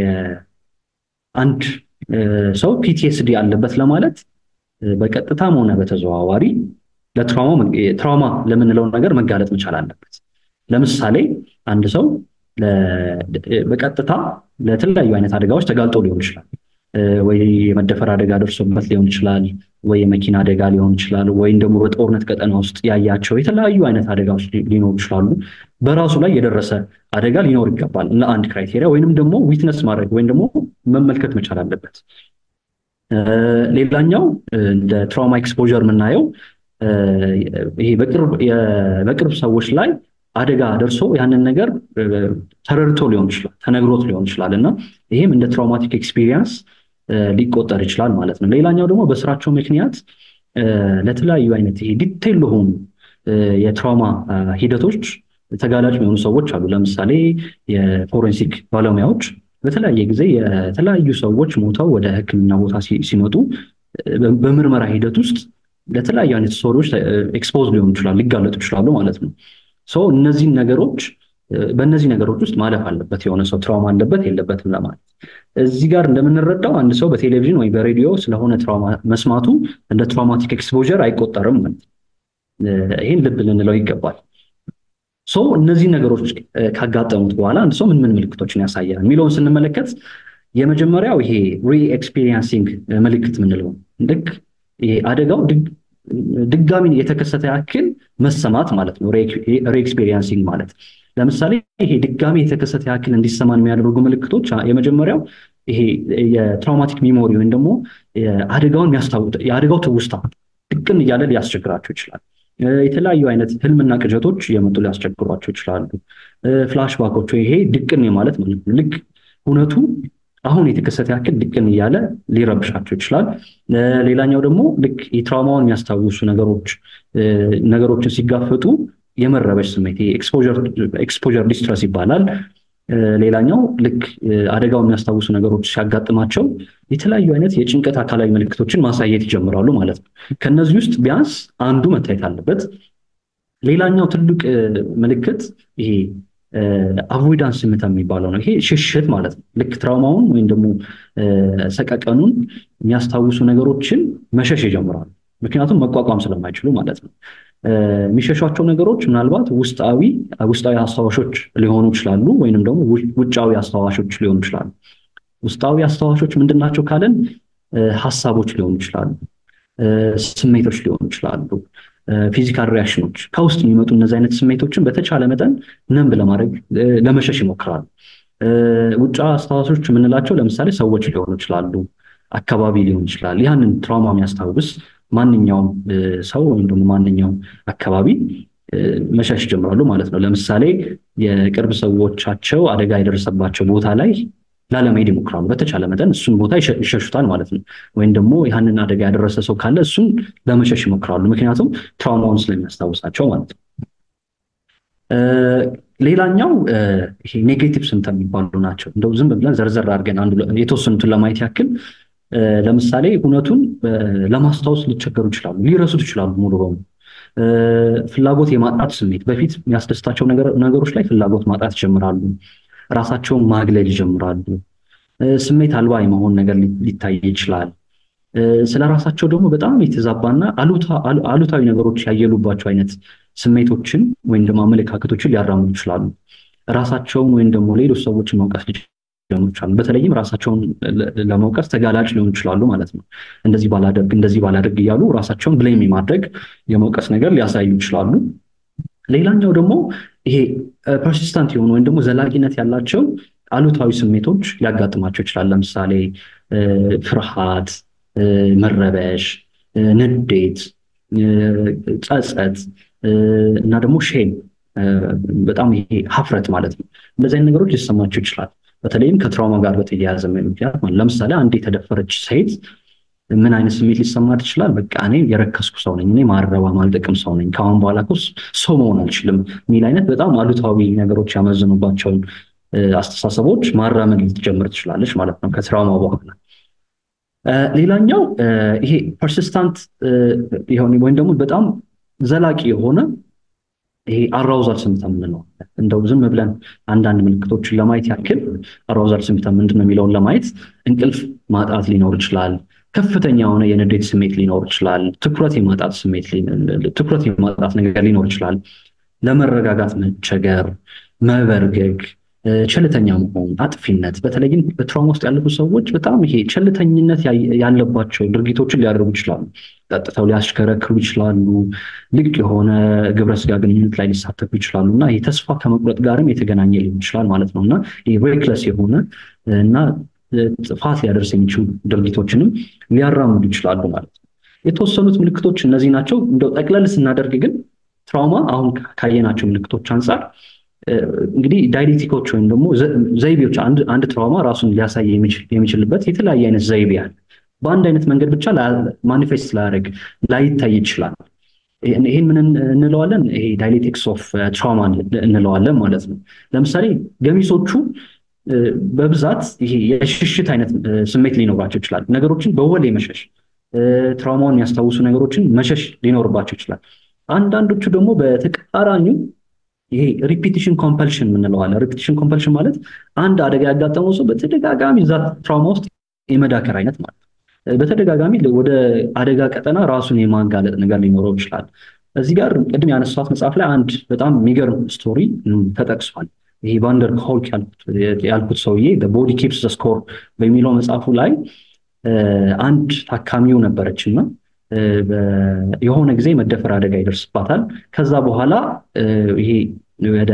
አንድ ሰው ፒቲኤስዲ አለበት ለማለት በቀጥታም ሆነ በተዘዋዋሪ ለትራውማ ትራውማ ለምንለው ነገር መጋለጥ መቻል አለበት። ለምሳሌ አንድ ሰው በቀጥታ ለተለያዩ አይነት አደጋዎች ተጋልጦ ሊሆን ይችላል። ወይ የመደፈር አደጋ ደርሶበት ሊሆን ይችላል፣ ወይ የመኪና አደጋ ሊሆን ይችላል፣ ወይ ደግሞ በጦርነት ቀጠና ውስጥ ያያቸው የተለያዩ አይነት አደጋዎች ሊኖሩ ይችላሉ። በራሱ ላይ የደረሰ አደጋ ሊኖር ይገባል ለአንድ ክራይቴሪያ ወይንም ደግሞ ዊትነስ ማድረግ ወይንም ደግሞ መመልከት መቻል አለበት። ሌላኛው እንደ ትራውማ ኤክስፖዠር የምናየው ይሄ በቅርብ በቅርብ ሰዎች ላይ አደጋ ደርሶ ያንን ነገር ተረድቶ ሊሆን ይችላል፣ ተነግሮት ሊሆን ይችላል እና ይሄም እንደ ትራውማቲክ ኤክስፒሪየንስ ሊቆጠር ይችላል ማለት ነው። ሌላኛው ደግሞ በስራቸው ምክንያት ለተለያዩ አይነት ይሄ ዲቴል ለሆኑ የትራውማ ሂደቶች ተጋላጭ የሚሆኑ ሰዎች አሉ። ለምሳሌ የፎሬንሲክ ባለሙያዎች በተለያየ ጊዜ የተለያዩ ሰዎች ሞተው ወደ ሕክምና ቦታ ሲመጡ በምርመራ ሂደት ውስጥ ለተለያዩ አይነት ስቶሪዎች ኤክስፖዝ ሊሆኑ ይችላሉ፣ ሊጋለጡ ይችላሉ ማለት ነው። ሶ እነዚህ ነገሮች በእነዚህ ነገሮች ውስጥ ማለፍ አለበት የሆነ ሰው ትራውማ አለበት የለበትም ለማለት። እዚህ ጋር እንደምንረዳው አንድ ሰው በቴሌቪዥን ወይ በሬዲዮ ስለሆነ ትራውማ መስማቱ እንደ ትራውማቲክ ኤክስፖዠር አይቆጠርም ማለት ነው። ይሄን ልብ ልንለው ይገባል። ሶ እነዚህ ነገሮች ካጋጠሙት በኋላ አንድ ሰው ምን ምን ምልክቶችን ያሳያል የሚለውን ስንመለከት የመጀመሪያው ይሄ ሪ ኤክስፒሪየንሲንግ ምልክት ምንለው ልክ ይሄ አደጋው ድጋሚ የተከሰተ ያክል መሰማት ማለት ነው። ሪ ኤክስፒሪየንሲንግ ማለት ለምሳሌ ይሄ ድጋሚ የተከሰተ ያክል እንዲሰማን የሚያደርጉ ምልክቶች የመጀመሪያው ይሄ የትራውማቲክ ሚሞሪ ወይም ደግሞ አደጋውን የሚያስታውስ የአደጋው ትውስታ ድቅን እያለ ሊያስቸግራቸው ይችላል። የተለያዩ አይነት ህልምና ቅዠቶች የመጡ ሊያስቸግሯቸው ይችላሉ። ፍላሽባኮች ይሄ ድቅን ማለት ማለት ነው ልክ እውነቱ አሁን የተከሰተ ያክል ድቅን እያለ ሊረብሻቸው ይችላል። ሌላኛው ደግሞ ልክ የትራውማውን የሚያስታውሱ ነገሮች ነገሮችን ሲጋፈጡ የመረበሽ ስሜት ኤክስፖዠር ኤክስፖዠር ዲስትረስ ይባላል። ሌላኛው ልክ አደጋውን የሚያስታውሱ ነገሮች ሲያጋጥማቸው የተለያዩ አይነት የጭንቀት አካላዊ ምልክቶችን ማሳየት ይጀምራሉ ማለት ነው። ከነዚህ ውስጥ ቢያንስ አንዱ መታየት አለበት። ሌላኛው ትልቅ ምልክት ይሄ አቮይዳንስ ሲምፕተም የሚባለው ነው። ይሄ ሽሽት ማለት ነው። ልክ ትራውማውን ወይም ደግሞ ሰቀቀኑን የሚያስታውሱ ነገሮችን መሸሽ ይጀምራሉ። ምክንያቱም መቋቋም ስለማይችሉ ማለት ነው። የሚሸሿቸው ነገሮች ምናልባት ውስጣዊ ውስጣዊ አስታዋሾች ሊሆኑ ይችላሉ፣ ወይንም ደግሞ ውጫዊ አስታዋሾች ሊሆኑ ይችላሉ። ውስጣዊ አስታዋሾች ምንድናቸው ካለን ሐሳቦች ሊሆኑ ይችላሉ፣ ስሜቶች ሊሆኑ ይችላሉ፣ ፊዚካል ሪአክሽኖች ከውስጥ የሚመጡ እነዚህ አይነት ስሜቶችን በተቻለ መጠን ነንብ ለማድረግ ለመሸሽ ይሞክራሉ። ውጫዊ አስታዋሾች የምንላቸው ለምሳሌ ሰዎች ሊሆኑ ይችላሉ፣ አካባቢ ሊሆን ይችላል። ያንን ትራውማ የሚያስታውስ ማንኛውም ሰው ወይም ደግሞ ማንኛውም አካባቢ መሸሽ ጀምራሉ ማለት ነው። ለምሳሌ የቅርብ ሰዎቻቸው አደጋ የደረሰባቸው ቦታ ላይ ላለመሄድ ይሞክራሉ። በተቻለ መጠን እሱን ቦታ ይሸሹታል ማለት ነው። ወይም ደግሞ ያንን አደጋ ያደረሰ ሰው ካለ እሱን ለመሸሽ ይሞክራሉ፣ ምክንያቱም ትራውማውን ስለሚያስታውሳቸው ማለት ነው። ሌላኛው ይሄ ኔጌቲቭ ሲምፕተም የሚባሉ ናቸው። እንደው ዝም ብለን ዘርዘር አድርገን አንዱ የተወሰኑትን ለማየት ያክል ለምሳሌ እውነቱን ለማስታወስ ሊቸገሩ ይችላሉ፣ ሊረሱት ይችላሉ ሙሉ በሙሉ። ፍላጎት የማጣት ስሜት፣ በፊት የሚያስደስታቸው ነገሮች ላይ ፍላጎት ማጣት ይጀምራሉ። ራሳቸውን ማግለል ይጀምራሉ። ስሜት አልባ የመሆን ነገር ሊታይ ይችላል። ስለ ራሳቸው ደግሞ በጣም የተዛባና አሉታዊ ነገሮች ያየሉባቸው አይነት ስሜቶችን ወይም ደግሞ አመለካከቶችን ሊያራምዱ ይችላሉ። ራሳቸውን ወይም ደግሞ ሌሎች ሰዎችን መውቀስ ሊጀምሩ ይችላሉ። በተለይም ራሳቸውን ለመውቀስ ተጋላጭ ሊሆኑ ይችላሉ ማለት ነው። እንደዚህ ባላደርግ እንደዚህ ባላደርግ እያሉ ራሳቸውን ብሌም የማድረግ የመውቀስ ነገር ሊያሳዩ ይችላሉ። ሌላኛው ደግሞ ይሄ ፐርሲስታንት የሆኑ ወይም ደግሞ ዘላቂነት ያላቸው አሉታዊ ስሜቶች ሊያጋጥማቸው ይችላል። ለምሳሌ ፍርሃት፣ መረበሽ፣ ንዴት፣ ጸጸት እና ደግሞ ሼም፣ በጣም ይሄ ሀፍረት ማለት ነው። እንደዚህ አይነት ነገሮች ሊሰማቸው ይችላል። በተለይም ከትራውማ ጋር በተያያዘ ምክንያት ማለት ለምሳሌ አንድ የተደፈረች ሴት ምን አይነት ስሜት ሊሰማት ይችላል? በቃ እኔ የረከስኩ ሰው ነኝ፣ እኔ ማረባ ማልጠቅም ሰው ነኝ፣ ከአሁን በኋላ እኮ ሰው መሆን አልችልም የሚል አይነት በጣም አሉታዊ ነገሮች ያመዝኑባቸውን አስተሳሰቦች ማራመድ ልትጀምር ትችላለች ማለት ነው ከትራውማ በኋላ። ሌላኛው ይሄ ፐርሲስታንት የሆነ ወይም ደግሞ በጣም ዘላቂ የሆነ ይሄ አራውዛል ሲምፕተም ነው። እንደው ዝም ብለን አንዳንድ ምልክቶችን ለማየት ያክል አራውዛል ሲምፕተም ምንድነው የሚለውን ለማየት እንቅልፍ ማጣት ሊኖር ይችላል። ከፍተኛ የሆነ የንዴት ስሜት ሊኖር ይችላል። ትኩረት የማጣት ስሜት ትኩረት የማጣት ነገር ሊኖር ይችላል። ለመረጋጋት መቸገር፣ መበርገግ፣ ቸልተኛ መሆን፣ አጥፊነት። በተለይም በትራውማ ውስጥ ያለፉ ሰዎች በጣም ይሄ ቸልተኝነት ያለባቸው ድርጊቶችን ሊያደርጉ ይችላሉ። ጠጥተው ሊያሽከረክሩ ይችላሉ። ልቅ የሆነ ግብረ ስጋ ግንኙነት ላይ ሊሳተፉ ይችላሉ እና ይሄ ተስፋ ከመቁረጥ ጋርም የተገናኘ ሊሆን ይችላል ማለት ነው እና ይሄ ሬክለስ የሆነ እና ጥፋት ሊያደርስ የሚችሉ ድርጊቶችንም ሊያራምዱ ይችላሉ ማለት ነው። የተወሰኑት ምልክቶች እነዚህ ናቸው። እንደው ጠቅለል ስናደርግ ግን ትራውማ አሁን ካየናቸው ምልክቶች አንጻር እንግዲህ ዳይሌክቲኮች ወይም ደግሞ ዘይቤዎች አንድ አንድ ትራውማ ራሱን ሊያሳይ የሚችልበት የተለያየ አይነት ዘይቤ አለ። በአንድ አይነት መንገድ ብቻ ማኒፌስት ላያደርግ ላይታይ ይችላል። ይሄን ምን እንለዋለን? ይሄ ዳይሌክቲክስ ኦፍ ትራውማ እንለዋለን ማለት ነው። ለምሳሌ ገሚሶቹ በብዛት ይሄ የሽሽት አይነት ስሜት ሊኖራቸው ይችላል። ነገሮችን በወል የመሸሽ ትራውማውን የሚያስታውሱ ነገሮችን መሸሽ ሊኖርባቸው ይችላል። አንዳንዶቹ ደግሞ በተቃራኒው ይሄ ሪፒቲሽን ኮምፐልሽን እንለዋለን። ሪፒቲሽን ኮምፐልሽን ማለት አንድ አደጋ ያጋጠመው ሰው በተደጋጋሚ እዛ ትራውማ ውስጥ የመዳከር አይነት ማለት ነው። በተደጋጋሚ ወደ አደጋ ቀጠና ራሱን የማጋለጥ ነገር ሊኖረው ይችላል። እዚህ ጋር ቅድም ያነሳሁት መጽሐፍ ላይ አንድ በጣም የሚገርም ስቶሪ ተጠቅሷል። ይሄ ቫንደር ኮልክ ያልኩት ሰውዬ ቦዲ ኪፕስ ዘ ስኮር በሚለው መጽሐፉ ላይ አንድ ታካሚው ነበረችና የሆነ ጊዜ መደፈር አደጋ ይደርስባታል። ከዛ በኋላ ይሄ ወደ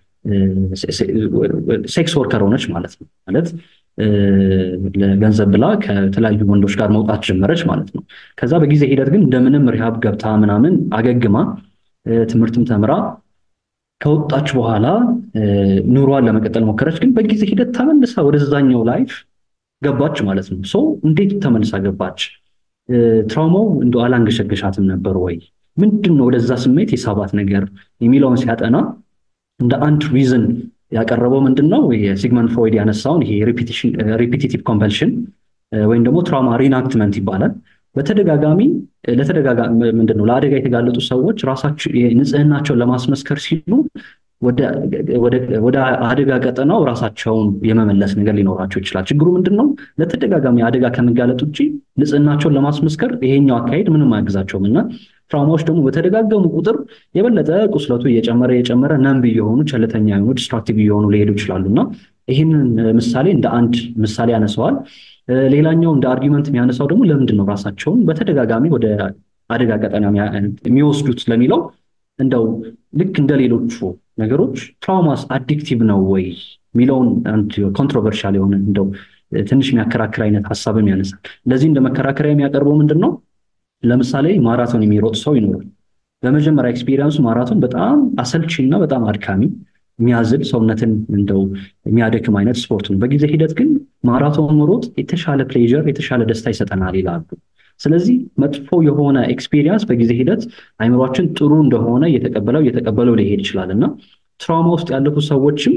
ሴክስ ወርከር ሆነች ማለት ነው። ማለት ለገንዘብ ብላ ከተለያዩ ወንዶች ጋር መውጣት ጀመረች ማለት ነው። ከዛ በጊዜ ሂደት ግን እንደምንም ሪሃብ ገብታ ምናምን አገግማ ትምህርትም ተምራ ከወጣች በኋላ ኑሯን ለመቀጠል ሞከረች። ግን በጊዜ ሂደት ተመልሳ ወደዛኛው ላይፍ ገባች ማለት ነው። ሶ እንዴት ተመልሳ ገባች? ትራውማው እንደው አላንገሸገሻትም ነበር ወይ? ምንድነው ወደዛ ስሜት የሳባት ነገር የሚለውን ሲያጠና እንደ አንድ ሪዝን ያቀረበው ምንድነው የሲግመንድ ፍሮይድ ያነሳውን ይሄ ሪፒቲሽን ሪፒቲቲቭ ኮምፐልሽን ወይም ደግሞ ትራውማ ሪናክትመንት ይባላል። በተደጋጋሚ ለተደጋጋሚ ምንድነው ለአደጋ የተጋለጡ ሰዎች ራሳቸው ንጽህናቸውን ለማስመስከር ሲሉ ወደ ወደ ወደ አደጋ ቀጠናው ራሳቸውን የመመለስ ነገር ሊኖራቸው ይችላል። ችግሩ ምንድነው? ለተደጋጋሚ አደጋ ከመጋለጥ ውጪ ንጽህናቸውን ለማስመስከር ይሄኛው አካሄድ ምንም አያግዛቸውም እና ትራውማዎች ደግሞ በተደጋገሙ ቁጥር የበለጠ ቁስለቱ እየጨመረ እየጨመረ ነምብ እየሆኑ ቸልተኛ የሆኑ ዲስትራክቲቭ እየሆኑ ሊሄዱ ይችላሉና ይህንን ምሳሌ እንደ አንድ ምሳሌ ያነሳዋል። ሌላኛው እንደ አርጊመንት የሚያነሳው ደግሞ ለምንድን ነው ራሳቸውን በተደጋጋሚ ወደ አደጋ ቀጠና የሚወስዱት ለሚለው እንደው ልክ እንደ ሌሎቹ ነገሮች ትራውማስ አዲክቲቭ ነው ወይ የሚለውን አንድ ኮንትሮቨርሻል የሆነ እንደው ትንሽ የሚያከራክር አይነት ሐሳብም ያነሳል። ለዚህ እንደ መከራከሪያ የሚያቀርበው ምንድነው? ለምሳሌ ማራቶን የሚሮጥ ሰው ይኖራል። በመጀመሪያ ኤክስፒሪየንሱ ማራቶን በጣም አሰልቺና በጣም አድካሚ የሚያዝል ሰውነትን እንደው የሚያደክም አይነት ስፖርት ነው። በጊዜ ሂደት ግን ማራቶን መሮጥ የተሻለ ፕሌዠር የተሻለ ደስታ ይሰጠናል ይላሉ። ስለዚህ መጥፎ የሆነ ኤክስፒሪየንስ በጊዜ ሂደት አይምሯችን ጥሩ እንደሆነ እየተቀበለው እየተቀበለው ሊሄድ ይችላል እና ትራውማ ውስጥ ያለፉ ሰዎችም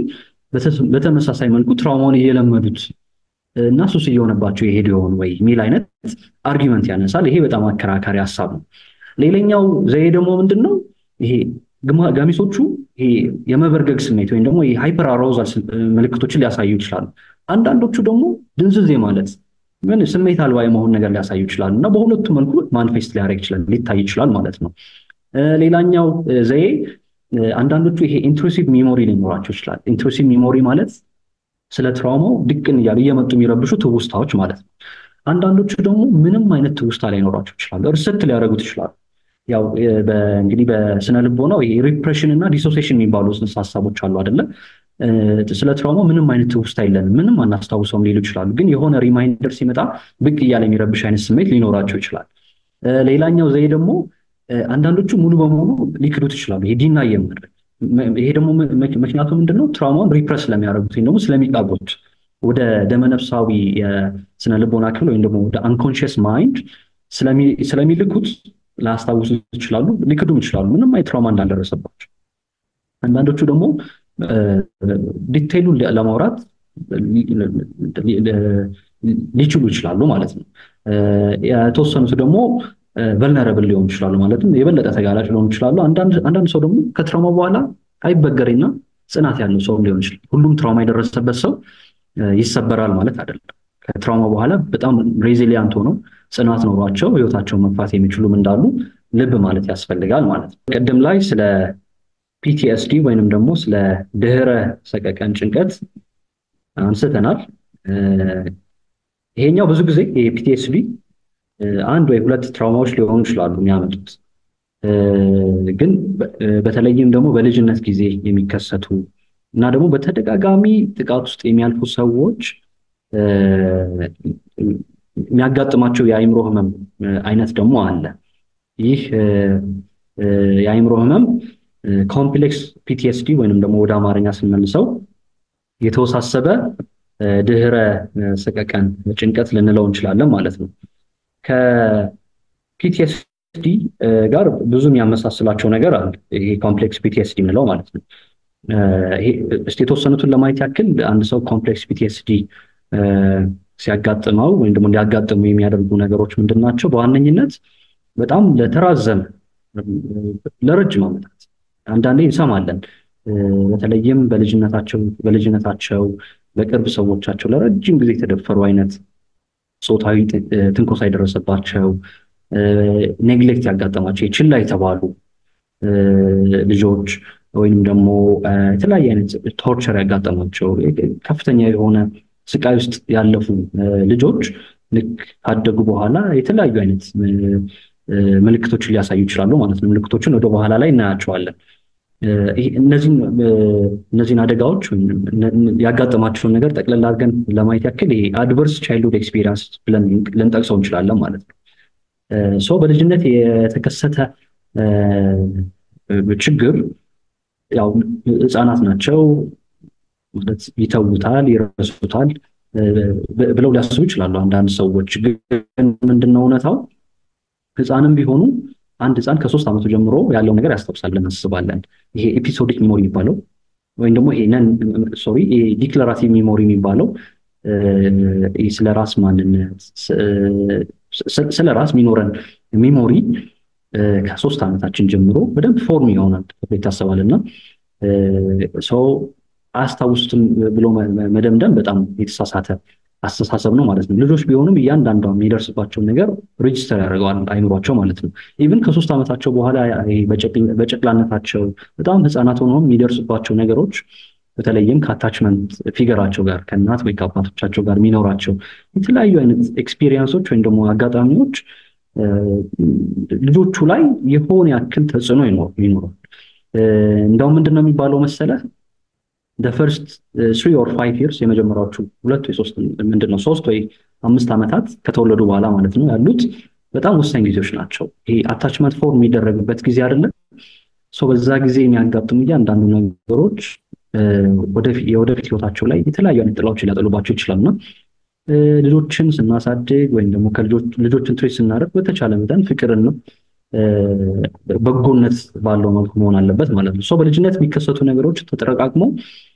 በተመሳሳይ መልኩ ትራውማውን እየለመዱት እና ሱስ እየሆነባቸው የሄዱ ይሆን ወይ የሚል አይነት አርጊመንት ያነሳል። ይሄ በጣም አከራካሪ ሐሳብ ነው። ሌላኛው ዘዬ ደግሞ ምንድነው? ይሄ ገሚሶቹ ይሄ የመበርገግ ስሜት ወይም ደግሞ ይሄ ሃይፐር አራውዛል ምልክቶችን ሊያሳዩ ይችላሉ። አንዳንዶቹ ደግሞ ድንዝዜ ማለት ምን ስሜት አልባ የመሆን ነገር ሊያሳዩ ይችላሉ እና በሁለቱ መልኩ ማኒፌስት ሊያደርግ ይችላል ሊታይ ይችላል ማለት ነው። ሌላኛው ዘዬ አንዳንዶቹ ይሄ ኢንትሩሲቭ ሚሞሪ ሊኖራቸው ይችላል። ኢንትሩሲቭ ሚሞሪ ማለት ስለ ትራውማው ድቅን እያሉ እየመጡ የሚረብሹ ትውስታዎች ማለት ነው። አንዳንዶቹ ደግሞ ምንም አይነት ትውስታ ላይኖራቸው ይችላሉ፣ እርስት ሊያደርጉት ይችላሉ። ያው እንግዲህ በስነ ልቦናው ይሄ ሪፕሬሽን እና ዲሶሲዬሽን የሚባሉ ሀሳቦች አሉ አይደለ? ስለ ትራውማ ምንም አይነት ትውስታ የለንም ምንም አናስታውሰውም ሊሉ ይችላሉ። ግን የሆነ ሪማይንደር ሲመጣ ብቅ እያለ የሚረብሽ አይነት ስሜት ሊኖራቸው ይችላል። ሌላኛው ዘዬ ደግሞ አንዳንዶቹ ሙሉ በሙሉ ሊክዱት ይችላሉ። ይሄ ዲና የማድረግ ይሄ ደግሞ ምክንያቱ ምንድነው? ትራውማውን ሪፕረስ ስለሚያደርጉት ወይም ደግሞ ስለሚቃቡት ወደ ደመነፍሳዊ የስነ ልቦና ክፍል ወይም ደግሞ ወደ አንኮንሺየስ ማይንድ ስለሚልኩት ላያስታውሱ ይችላሉ፣ ሊክዱም ይችላሉ ምንም አይ ትራውማ እንዳልደረሰባቸው። አንዳንዶቹ ደግሞ ዲቴይሉን ለማውራት ሊችሉ ይችላሉ ማለት ነው። የተወሰኑት ደግሞ ቨልነረብል ሊሆኑ ይችላሉ ማለትም የበለጠ ተጋላጭ ሊሆኑ ይችላሉ። አንዳንድ አንዳንድ ሰው ደግሞ ከትራውማ በኋላ አይበገሬና ጽናት ያለው ሰው ሊሆን ይችላል። ሁሉም ትራውማ የደረሰበት ሰው ይሰበራል ማለት አይደለም። ከትራውማ በኋላ በጣም ሬዚሊያንት ሆነው ጽናት ኖሯቸው ህይወታቸውን መግፋት የሚችሉም እንዳሉ ልብ ማለት ያስፈልጋል ማለት ነው። ቀደም ላይ ስለ ፒቲኤስዲ ወይንም ደግሞ ስለ ድህረ ሰቀቀን ጭንቀት አንስተናል። ይሄኛው ብዙ ጊዜ የፒቲኤስዲ አንድ ወይ ሁለት ትራውማዎች ሊሆኑ ይችላሉ የሚያመጡት። ግን በተለይም ደግሞ በልጅነት ጊዜ የሚከሰቱ እና ደግሞ በተደጋጋሚ ጥቃት ውስጥ የሚያልፉ ሰዎች የሚያጋጥማቸው የአይምሮ ህመም አይነት ደግሞ አለ። ይህ የአይምሮ ህመም ኮምፕሌክስ ፒቲኤስዲ ወይንም ደግሞ ወደ አማርኛ ስንመልሰው የተወሳሰበ ድህረ ሰቀቀን ጭንቀት ልንለው እንችላለን ማለት ነው። ከፒቲኤስዲ ጋር ብዙ የሚያመሳስላቸው ነገር አለ ይሄ ኮምፕሌክስ ፒቲኤስዲ የምንለው ማለት ነው። ይሄ እስቲ የተወሰኑትን ለማየት ያክል አንድ ሰው ኮምፕሌክስ ፒቲኤስዲ ሲያጋጥመው ወይም ደግሞ እንዲያጋጥሙ የሚያደርጉ ነገሮች ምንድናቸው? በዋነኝነት በጣም ለተራዘመ ለረጅም ዓመታት አንዳንዴ እንሰማለን በተለይም በልጅነታቸው በልጅነታቸው በቅርብ ሰዎቻቸው ለረጅም ጊዜ የተደፈሩ አይነት ጾታዊ ትንኮሳ የደረሰባቸው ኔግሌክት ያጋጠማቸው የችላ የተባሉ ልጆች ወይንም ደግሞ የተለያየ አይነት ቶርቸር ያጋጠማቸው ከፍተኛ የሆነ ስቃይ ውስጥ ያለፉ ልጆች ልክ ካደጉ በኋላ የተለያዩ አይነት ምልክቶችን ሊያሳዩ ይችላሉ ማለት ነው። ምልክቶችን ወደ በኋላ ላይ እናያቸዋለን። እነዚህን እነዚህን አደጋዎች ያጋጠማቸውን ነገር ጠቅለል አድርገን ለማየት ያክል ይሄ አድቨርስ ቻይልድሁድ ኤክስፒሪየንስ ብለን ልንጠቅሰው እንችላለን ማለት ነው። ሰው በልጅነት የተከሰተ ችግር ያው ህፃናት ናቸው ማለት ይተውታል ይረሱታል ብለው ሊያስቡ ይችላሉ አንዳንድ ሰዎች። ግን ምንድነው እውነታው? ህፃንም ቢሆኑ አንድ ህፃን ከሶስት ዓመቱ ጀምሮ ያለው ነገር ያስታውሳል ብለን እናስባለን። ይሄ ኤፒሶዲክ ሚሞሪ የሚባለው ወይም ደግሞ ይሄ ነን ሶሪ ይሄ ዲክላራቲቭ ሚሞሪ የሚባለው ስለ ራስ ማንነት ስለ ራስ የሚኖረን ሚሞሪ ከሶስት ዓመታችን ጀምሮ በደንብ ፎርም ይሆናል ተብሎ ይታሰባልና ሰው አያስታውሱትም ብሎ መደምደም በጣም የተሳሳተ አስተሳሰብ ነው ማለት ነው። ልጆች ቢሆኑም እያንዳንዱ የሚደርስባቸው ነገር ሬጂስተር ያደርገዋል አይምሯቸው ማለት ነው። ኢቭን ከሶስት ዓመታቸው በኋላ በጨቅላነታቸው በጣም ህፃናት ሆነው የሚደርስባቸው ነገሮች በተለይም ከአታችመንት ፊገራቸው ጋር ከእናት ወይ ከአባቶቻቸው ጋር የሚኖራቸው የተለያዩ አይነት ኤክስፒሪየንሶች ወይም ደግሞ አጋጣሚዎች ልጆቹ ላይ የሆነ ያክል ተጽዕኖ ይኖራል። እንደውም ምንድነው የሚባለው መሰለ the first uh, three or five years የመጀመሪያዎቹ ሁለት ወይ ሶስት ምንድነው ሶስት ወይ አምስት ዓመታት ከተወለዱ በኋላ ማለት ነው ያሉት በጣም ወሳኝ ጊዜዎች ናቸው። ይሄ አታችመንት ፎርም የሚደረግበት ጊዜ አይደለም። ሶ በዛ ጊዜ የሚያጋጥሙ እያንዳንዱ ነገሮች ወደፊት የወደፊት ህይወታቸው ላይ የተለያዩ አይነት ጥላዎች ሊያጠሉባቸው ይችላልና ልጆችን ስናሳድግ ወይም ደግሞ ከልጆች ልጆችን ትሬት ስናደርግ በተቻለ መጠን ፍቅርን ነው በጎነት ባለው መልኩ መሆን አለበት ማለት ነው። ሶ በልጅነት የሚከሰቱ ነገሮች ተጠረቃቅመው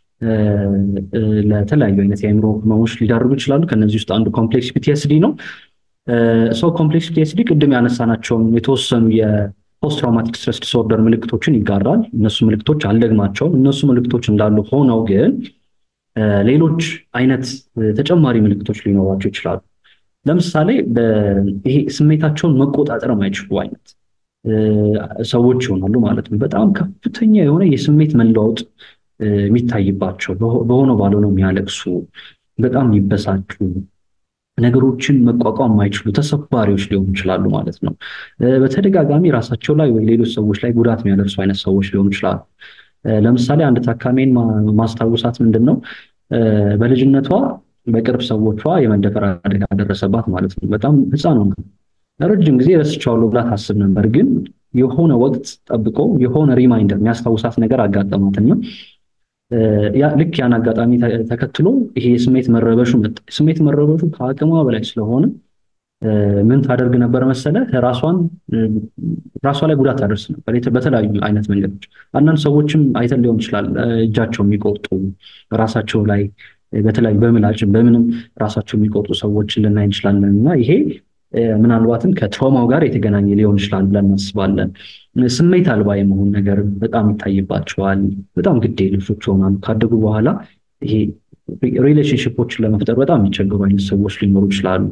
ለተለያዩ አይነት የአእምሮ ህመሞች ሊዳርጉ ይችላሉ። ከነዚህ ውስጥ አንዱ ኮምፕሌክስ ፒቲኤስዲ ነው። ሶ ኮምፕሌክስ ፒቲኤስዲ ቅድም ያነሳናቸውን የተወሰኑ የፖስት ትራውማቲክ ስትረስ ዲስኦርደር ምልክቶችን ይጋራል። እነሱ ምልክቶች አልደግማቸውም። እነሱ ምልክቶች እንዳሉ ሆነው ግን ሌሎች አይነት ተጨማሪ ምልክቶች ሊኖራቸው ይችላሉ። ለምሳሌ ይሄ ስሜታቸውን መቆጣጠር የማይችሉ አይነት ሰዎች ይሆናሉ ማለት ነው። በጣም ከፍተኛ የሆነ የስሜት መለዋወጥ የሚታይባቸው በሆነው ባልሆነው የሚያለቅሱ በጣም ይበሳጩ ነገሮችን መቋቋም የማይችሉ ተሰባሪዎች ሊሆኑ ይችላሉ ማለት ነው። በተደጋጋሚ ራሳቸው ላይ ወይ ሌሎች ሰዎች ላይ ጉዳት የሚያደርሱ አይነት ሰዎች ሊሆኑ ይችላሉ። ለምሳሌ አንድ ታካሚን ማስታወሳት ምንድነው በልጅነቷ በቅርብ ሰዎቿ የመደፈር አደጋ ደረሰባት ማለት ነው። በጣም ህፃን ነው። ረጅም ጊዜ ረስቻለሁ ብላ ታስብ ነበር። ግን የሆነ ወቅት ጠብቆ የሆነ ሪማይንደር የሚያስታውሳት ነገር አጋጠማትና ያ ልክ ያን አጋጣሚ ተከትሎ ይሄ የስሜት መረበሹ መጣ። ስሜት መረበሹ ከአቅሟ በላይ ስለሆነ ምን ታደርግ ነበር መሰለ ራሷን ራሷ ላይ ጉዳት ታደርስ ነበር በተለያዩ አይነት መንገዶች። አንዳንድ ሰዎችም አይተን ሊሆን ይችላል እጃቸው የሚቆርጡ ራሳቸው ላይ በተለያዩ በምላጭም በምንም ራሳቸው የሚቆርጡ ሰዎችን ልናይ እንችላለን እና ይሄ ምናልባትም ከትራውማው ጋር የተገናኘ ሊሆን ይችላል ብለን እናስባለን። ስሜት አልባ የመሆን ነገር በጣም ይታይባቸዋል። በጣም ግዴ ልጆች ሆናሉ። ካደጉ በኋላ ይሄ ሪሌሽንሺፖችን ለመፍጠር በጣም የሚቸገሩ አይነት ሰዎች ሊኖሩ ይችላሉ።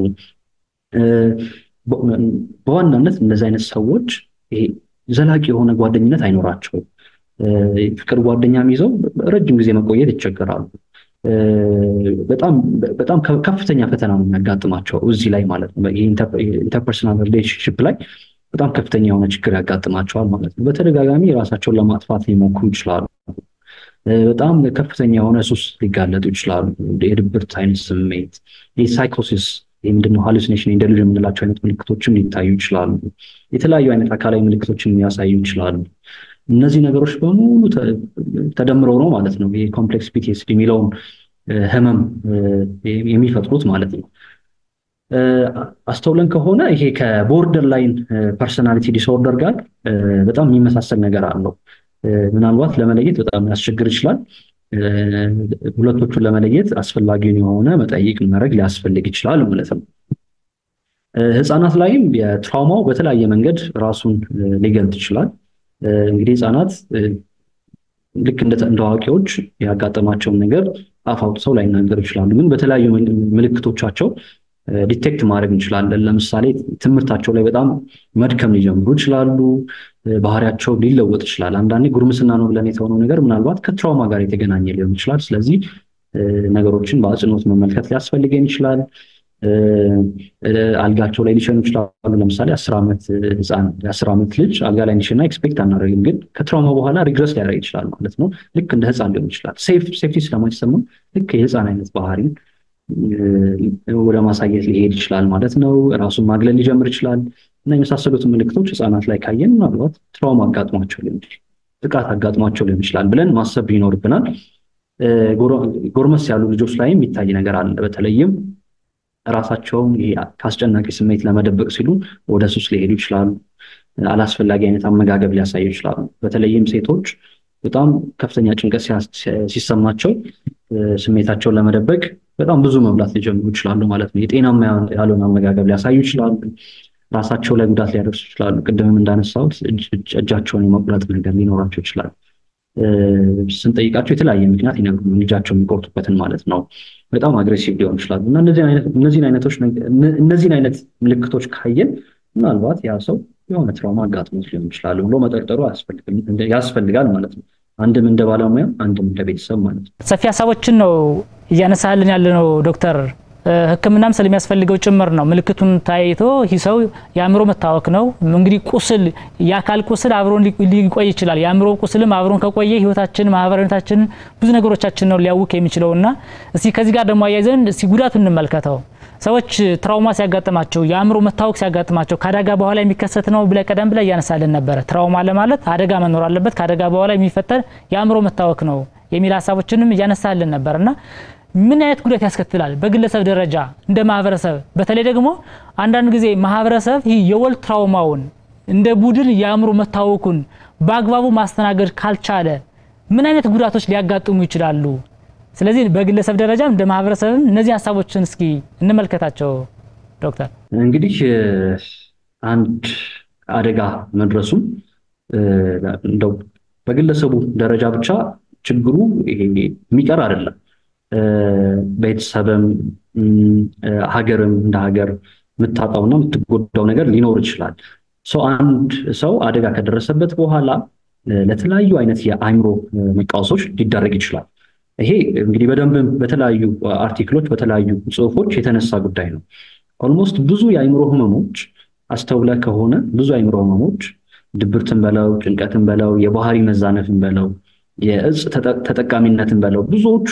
በዋናነት እነዚህ አይነት ሰዎች ይሄ ዘላቂ የሆነ ጓደኝነት አይኖራቸውም። ፍቅር ጓደኛም ይዘው ረጅም ጊዜ መቆየት ይቸገራሉ። በጣም በጣም ከፍተኛ ፈተና ነው የሚያጋጥማቸው እዚህ ላይ ማለት ነው። ኢንተርፐርሰናል ሪሌሽንሺፕ ላይ በጣም ከፍተኛ የሆነ ችግር ያጋጥማቸዋል ማለት ነው። በተደጋጋሚ ራሳቸውን ለማጥፋት ሊሞክሩ ይችላሉ። በጣም ከፍተኛ የሆነ ሱስ ሊጋለጡ ይችላሉ። የድብርት አይነት ስሜት፣ የሳይኮሲስ ምንድነው ሃሉሲኔሽን ኢንደሉዥን የምንላቸው አይነት ምልክቶችም ሊታዩ ይችላሉ። የተለያዩ አይነት አካላዊ ምልክቶችን ሊያሳዩ ይችላሉ። እነዚህ ነገሮች በሙሉ ተደምረው ነው ማለት ነው ይሄ ኮምፕሌክስ ፒቲኤስዲ የሚለውን ህመም የሚፈጥሩት ማለት ነው። አስተውለን ከሆነ ይሄ ከቦርደር ላይን ፐርሰናሊቲ ዲስኦርደር ጋር በጣም የሚመሳሰል ነገር አለው። ምናልባት ለመለየት በጣም ያስቸግር ይችላል። ሁለቶቹን ለመለየት አስፈላጊውን የሆነ መጠይቅ ማድረግ ሊያስፈልግ ይችላል ማለት ነው። ህፃናት ላይም የትራውማው በተለያየ መንገድ ራሱን ሊገልጥ ይችላል። እንግዲህ ህፃናት ልክ እንደ አዋቂዎች ያጋጠማቸውን ነገር አፍ አውጥተው ላይናገሩ ይችላሉ። ግን በተለያዩ ምልክቶቻቸው ዲቴክት ማድረግ እንችላለን። ለምሳሌ ትምህርታቸው ላይ በጣም መድከም ሊጀምሩ ይችላሉ። ባህሪያቸው ሊለወጥ ይችላል። አንዳንዴ ጉርምስና ነው ብለን የተሆነው ነገር ምናልባት ከትራውማ ጋር የተገናኘ ሊሆን ይችላል። ስለዚህ ነገሮችን በአጽንኦት መመልከት ሊያስፈልገን ይችላል። አልጋቸው ላይ ሊሸኑ ይችላሉ። ለምሳሌ አስር ዓመት ህፃን የአስር ዓመት ልጅ አልጋ ላይ እንዲሸና ኤክስፔክት አናደርግም። ግን ከትራውማ በኋላ ሪግረስ ሊያደርግ ይችላል ማለት ነው። ልክ እንደ ህፃን ሊሆን ይችላል። ሴፍ ሴፍቲ ስለማይሰማ ልክ የህፃን አይነት ባህሪ ወደ ማሳየት ሊሄድ ይችላል ማለት ነው። ራሱን ማግለል ሊጀምር ይችላል እና የመሳሰሉት ምልክቶች ህፃናት ላይ ካየን ምናልባት ትራውማ አጋጥሟቸው ሊሆን ይችላል፣ ጥቃት አጋጥሟቸው ሊሆን ይችላል ብለን ማሰብ ይኖርብናል። ጎርመስ ያሉ ልጆች ላይም የሚታይ ነገር አለ። በተለይም ራሳቸውን ከአስጨናቂ ስሜት ለመደበቅ ሲሉ ወደ ሱስ ሊሄዱ ይችላሉ። አላስፈላጊ አይነት አመጋገብ ሊያሳዩ ይችላሉ። በተለይም ሴቶች በጣም ከፍተኛ ጭንቀት ሲሰማቸው ስሜታቸውን ለመደበቅ በጣም ብዙ መብላት ሊጀምሩ ይችላሉ ማለት ነው። የጤናማ ያልሆነ አመጋገብ ሊያሳዩ ይችላሉ። ራሳቸው ላይ ጉዳት ሊያደርሱ ይችላሉ። ቅድምም እንዳነሳሁት እጃቸውን የመቁረጥ ነገር ሊኖራቸው ይችላል። ስንጠይቃቸው የተለያየ ምክንያት ይነግሩን ልጃቸው የሚቆርጡበትን ማለት ነው በጣም አግሬሲቭ ሊሆን ይችላል እና እነዚህ አይነት እነዚህ አይነቶች እነዚህ አይነት ምልክቶች ካየን ምናልባት ያ ሰው የሆነ ትራውማ አጋጥሞት ሊሆን ይችላል ብሎ መጠርጠሩ ያስፈልጋል ማለት ነው አንድም እንደ ባለሙያ አንድም እንደ ቤተሰብ ማለት ነው ሰፊ ሐሳቦችን ነው እያነሳልን ያለነው ዶክተር ህክምናም ስለሚያስፈልገው ጭምር ነው ምልክቱን ታይቶ ሂሰው ያምሮ መታወክ ነው እንግዲህ ቁስል ያካል ቁስል አብሮን ሊቆይ ይችላል ያምሮ ቁስልም አብሮን ከቆየ ህይወታችን ማህበራዊነታችን ብዙ ነገሮቻችን ነው ሊያውክ የሚችለውና እስቲ ከዚህ ጋር ደግሞ አያይዘን እስቲ ጉዳቱን እንመልከተው ሰዎች ትራውማ ሲያጋጥማቸው ያምሮ መታወክ ሲያጋጥማቸው ካደጋ በኋላ የሚከሰት ነው ብለ ቀደም ብለ ያነሳልን ነበር ትራውማ ለማለት አደጋ መኖር አለበት ካደጋ በኋላ የሚፈጠር ያምሮ መታወክ ነው የሚል ሐሳቦችንም ያነሳልን ነበርና ምን አይነት ጉዳት ያስከትላል በግለሰብ ደረጃ እንደ ማህበረሰብ በተለይ ደግሞ አንዳንድ ጊዜ ማህበረሰብ ይሄ የወል ትራውማውን እንደ ቡድን ያምሮ መታወኩን በአግባቡ ማስተናገድ ካልቻለ ምን አይነት ጉዳቶች ሊያጋጥሙ ይችላሉ ስለዚህ በግለሰብ ደረጃ እንደ ማህበረሰብ እነዚህ ሐሳቦችን እስኪ እንመልከታቸው ዶክተር እንግዲህ አንድ አደጋ መድረሱ እንደው በግለሰቡ ደረጃ ብቻ ችግሩ የሚቀር አይደለም ቤተሰብም ሀገርም እንደ ሀገር ምታጣውና ምትጎዳው ነገር ሊኖር ይችላል ሶ አንድ ሰው አደጋ ከደረሰበት በኋላ ለተለያዩ አይነት የአይምሮ መቃወሶች ሊዳረግ ይችላል ይሄ እንግዲህ በደንብ በተለያዩ አርቲክሎች በተለያዩ ጽሁፎች የተነሳ ጉዳይ ነው ኦልሞስት ብዙ የአይምሮ ህመሞች አስተውለ ከሆነ ብዙ የአይምሮ ህመሞች ድብርትን በለው ጭንቀትን በለው የባህሪ መዛነፍን በለው የእጽ ተጠቃሚነትን በለው ብዙዎቹ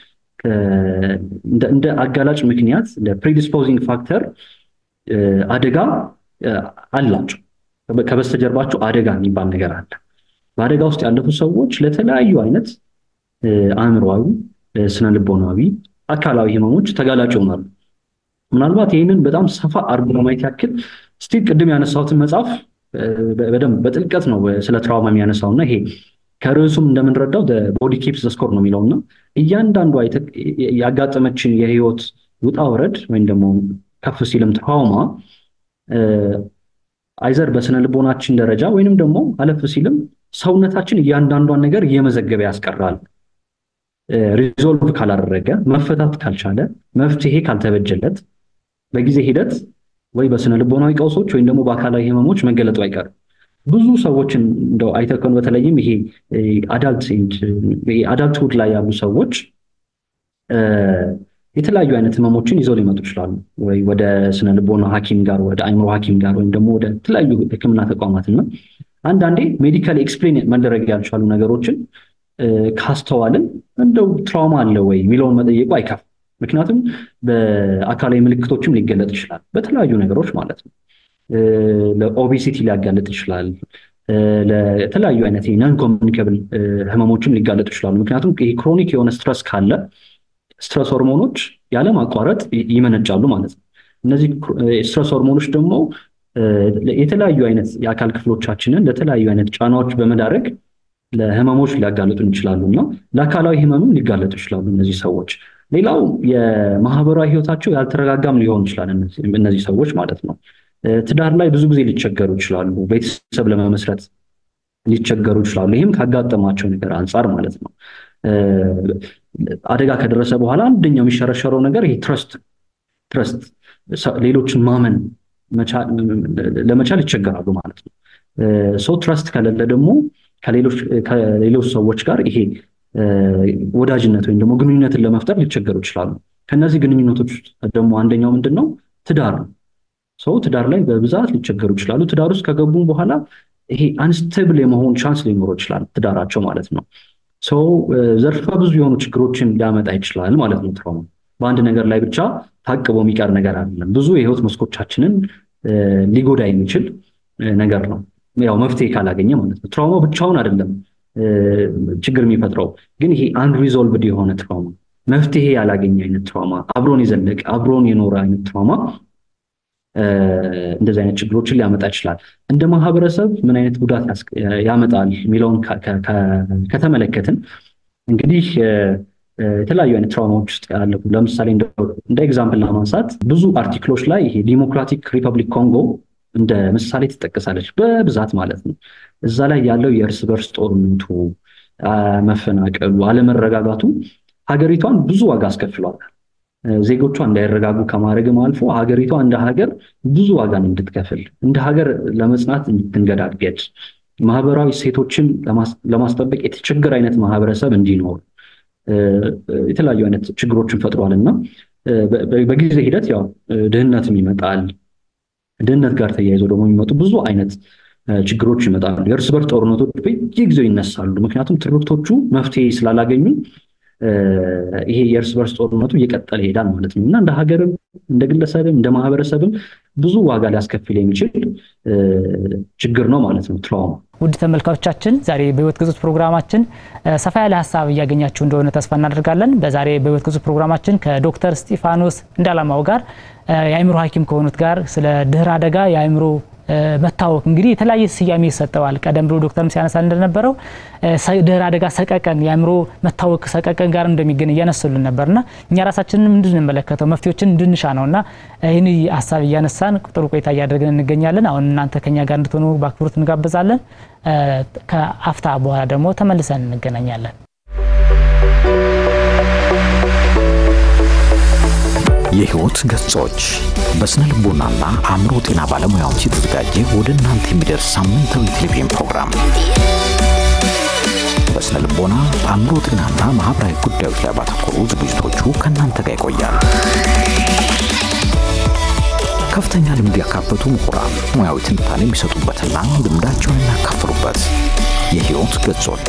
እንደ አጋላጭ ምክንያት ለፕሪዲስፖዚንግ ፋክተር አደጋ አላቸው ከበስተጀርባቸው አደጋ የሚባል ነገር አለ በአደጋ ውስጥ ያለፉ ሰዎች ለተለያዩ አይነት አእምሮአዊ ስነ ልቦናዊ አካላዊ ህመሞች ተጋላጭ ይሆናሉ ምናልባት ይሄንን በጣም ሰፋ አርጎ ለማየት ያክል እስቲ ቅድም ያነሳሁትን መጽሐፍ በደንብ በጥልቀት ነው ስለ ትራውማ የሚያነሳውና ይሄ ከርዕሱም እንደምንረዳው the body keeps the score ነው የሚለውና እያንዳንዱ ያጋጠመችን የህይወት ውጣ ወረድ ወይም ደግሞ ከፍ ሲልም ትራውማ አይዘር በስነ ልቦናችን ደረጃ ወይንም ደግሞ አለፍ ሲልም ሰውነታችን እያንዳንዷን ነገር እየመዘገበ ያስቀራል ሪዞልቭ ካላደረገ መፈታት ካልቻለ መፍትሄ ካልተበጀለት በጊዜ ሂደት ወይ በስነ ልቦናዊ ቀውሶች ወይም ደግሞ በአካላዊ ህመሞች መገለጡ አይቀርም ብዙ ሰዎችን እንደው አይተከን በተለይም ይሄ አዳልት ኤንድ አዳልትሁድ ላይ ያሉ ሰዎች የተለያዩ አይነት ህመሞችን ይዘው ሊመጡ ይችላሉ ወይ ወደ ስነ ልቦና ሐኪም ጋር ወደ አይምሮ ሐኪም ጋር ወይም ደግሞ ወደ ተለያዩ ህክምና ተቋማትና አንዳንዴ ሜዲካሊ ኤክስፕሌን መደረግ ያልቻሉ ነገሮችን ካስተዋልን እንደው ትራውማ አለ ወይ ሚለውን መጠየቁ አይከፍ ምክንያቱም በአካላዊ ምልክቶችም ሊገለጥ ይችላል በተለያዩ ነገሮች ማለት ነው ለኦቤሲቲ ሊያጋለጥ ይችላል ለተለያዩ አይነት ነን ኮሚኒኬብል ህመሞችም ሊጋለጡ ይችላሉ ምክንያቱም ይሄ ክሮኒክ የሆነ ስትረስ ካለ ስትረስ ሆርሞኖች ያለ ማቋረጥ ይመነጫሉ ማለት ነው እነዚህ ስትረስ ሆርሞኖች ደግሞ የተለያዩ አይነት የአካል ክፍሎቻችንን ለተለያዩ አይነት ጫናዎች በመዳረግ ለህመሞች ሊያጋለጡን ይችላሉና ለአካላዊ ህመምም ሊጋለጡ ይችላሉ እነዚህ ሰዎች ሌላው የማህበራዊ ህይወታቸው ያልተረጋጋም ሊሆን ይችላል እነዚህ ሰዎች ማለት ነው ትዳር ላይ ብዙ ጊዜ ሊቸገሩ ይችላሉ ቤተሰብ ለመመስረት ሊቸገሩ ይችላሉ ይሄም ካጋጠማቸው ነገር አንፃር ማለት ነው አደጋ ከደረሰ በኋላ አንደኛው የሚሸረሸረው ነገር ይሄ ትረስት ትረስት ሌሎችን ማመን ለመቻል ይቸገራሉ ማለት ነው ሶ ትረስት ከሌለ ደግሞ ከሌሎች ከሌሎች ሰዎች ጋር ይሄ ወዳጅነት ወይም ደግሞ ግንኙነትን ለመፍጠር ሊቸገሩ ይችላሉ ከነዚህ ግንኙነቶች ደግሞ አንደኛው ምንድነው ትዳር ነው ሶ ትዳር ላይ በብዛት ሊቸገሩ ይችላሉ ትዳር ውስጥ ከገቡ በኋላ ይሄ አንስቴብል የመሆን ቻንስ ሊኖር ይችላል ትዳራቸው ማለት ነው ሶ ዘርፈ ብዙ የሆኑ ችግሮችን ሊያመጣ ይችላል ማለት ነው ትራውማ በአንድ ነገር ላይ ብቻ ታቅቦ የሚቀር ነገር አይደለም ብዙ የህይወት መስኮቻችንን ሊጎዳ የሚችል ነገር ነው ያው መፍትሄ ካላገኘ ማለት ነው ትራውማ ብቻውን አይደለም ችግር የሚፈጥረው ግን ይሄ አንሪዞልቭድ የሆነ ትራውማ መፍትሄ ያላገኘ አይነት ትራውማ አብሮን ይዘለቅ አብሮን የኖረ አይነት ትራውማ እንደዚህ አይነት ችግሮችን ሊያመጣ ይችላል እንደ ማህበረሰብ ምን አይነት ጉዳት ያመጣል ሚለውን ከተመለከትን እንግዲህ የተለያዩ አይነት ትራውማዎች ውስጥ ያለው ለምሳሌ እንደ ኤግዛምፕል ለማንሳት ብዙ አርቲክሎች ላይ ይሄ ዲሞክራቲክ ሪፐብሊክ ኮንጎ እንደ ምሳሌ ተጠቅሳለች በብዛት ማለት ነው እዛ ላይ ያለው የእርስ በርስ ጦርነቱ መፈናቀሉ አለመረጋጋቱ ሀገሪቷን ብዙ ዋጋ አስከፍሏታል። ዜጎቿ እንዳይረጋጉ ከማድረግም አልፎ ሀገሪቷ እንደ ሀገር ብዙ ዋጋን እንድትከፍል እንደ ሀገር ለመጽናት እንድትንገዳገድ ማህበራዊ ሴቶችን ለማስጠበቅ የተቸገረ አይነት ማህበረሰብ እንዲኖር የተለያዩ አይነት ችግሮችን ፈጥሯልና በጊዜ ሂደት ያው ድህነትም ይመጣል። ድህነት ጋር ተያይዞ ደግሞ የሚመጡ ብዙ አይነት ችግሮች ይመጣሉ። የእርስ በርስ ጦርነቶች በየጊዜው ይነሳሉ። ምክንያቱም ትርክቶቹ መፍትሄ ስላላገኙ ይሄ የእርስ በርስ ጦርነቱ እየቀጠለ ይሄዳል ማለት ነው እና እንደ ሀገርም እንደ ግለሰብም እንደ ማህበረሰብም ብዙ ዋጋ ሊያስከፍል የሚችል ችግር ነው ማለት ነው ትራውማ። ውድ ተመልካቾቻችን ዛሬ በህይወት ገጾች ፕሮግራማችን ሰፋ ያለ ሐሳብ ያገኛችሁ እንደሆነ ተስፋ እናደርጋለን። በዛሬ በህይወት ገጾች ፕሮግራማችን ከዶክተር እስጢፋኖስ እንዳላማው ጋር የአእምሮ ሐኪም ከሆኑት ጋር ስለ ድህረ አደጋ የአእምሮ መታወክ እንግዲህ የተለያየ ስያሜ ይሰጠዋል። ቀደም ብሎ ዶክተርም ሲያነሳ እንደነበረው ድህረ አደጋ ሰቀቀን የአእምሮ መታወክ ሰቀቀን ጋር እንደሚገኝ ያነሱልን ነበርና እኛ ራሳችንን እንድንመለከተው መፍትሄዎችን እንድንሻ ነውና ይህን ሐሳብ ያነሳን ጥሩ ቆይታ እያደረግን እንገኛለን። አሁን እናንተ ከኛ ጋር እንድትሆኑ በአክብሮት እንጋብዛለን። ከአፍታ በኋላ ደግሞ ተመልሰን እንገናኛለን። የህይወት ገጾች በስነ ልቦናና አእምሮ ጤና ባለሙያዎች የተዘጋጀ ወደ እናንተ የሚደርስ ሳምንታዊ ቴሌቪዥን ፕሮግራም በስነ ልቦና አእምሮ ጤናና ማህበራዊ ጉዳዮች ላይ ባተኮሩ ዝግጅቶቹ ከእናንተ ጋር ይቆያል። ከፍተኛ ልምድ ያካበቱ ምሁራን ሙያዊ ትንታኔ የሚሰጡበትና ልምዳቸውን የሚያካፍሉበት የህይወት ገጾች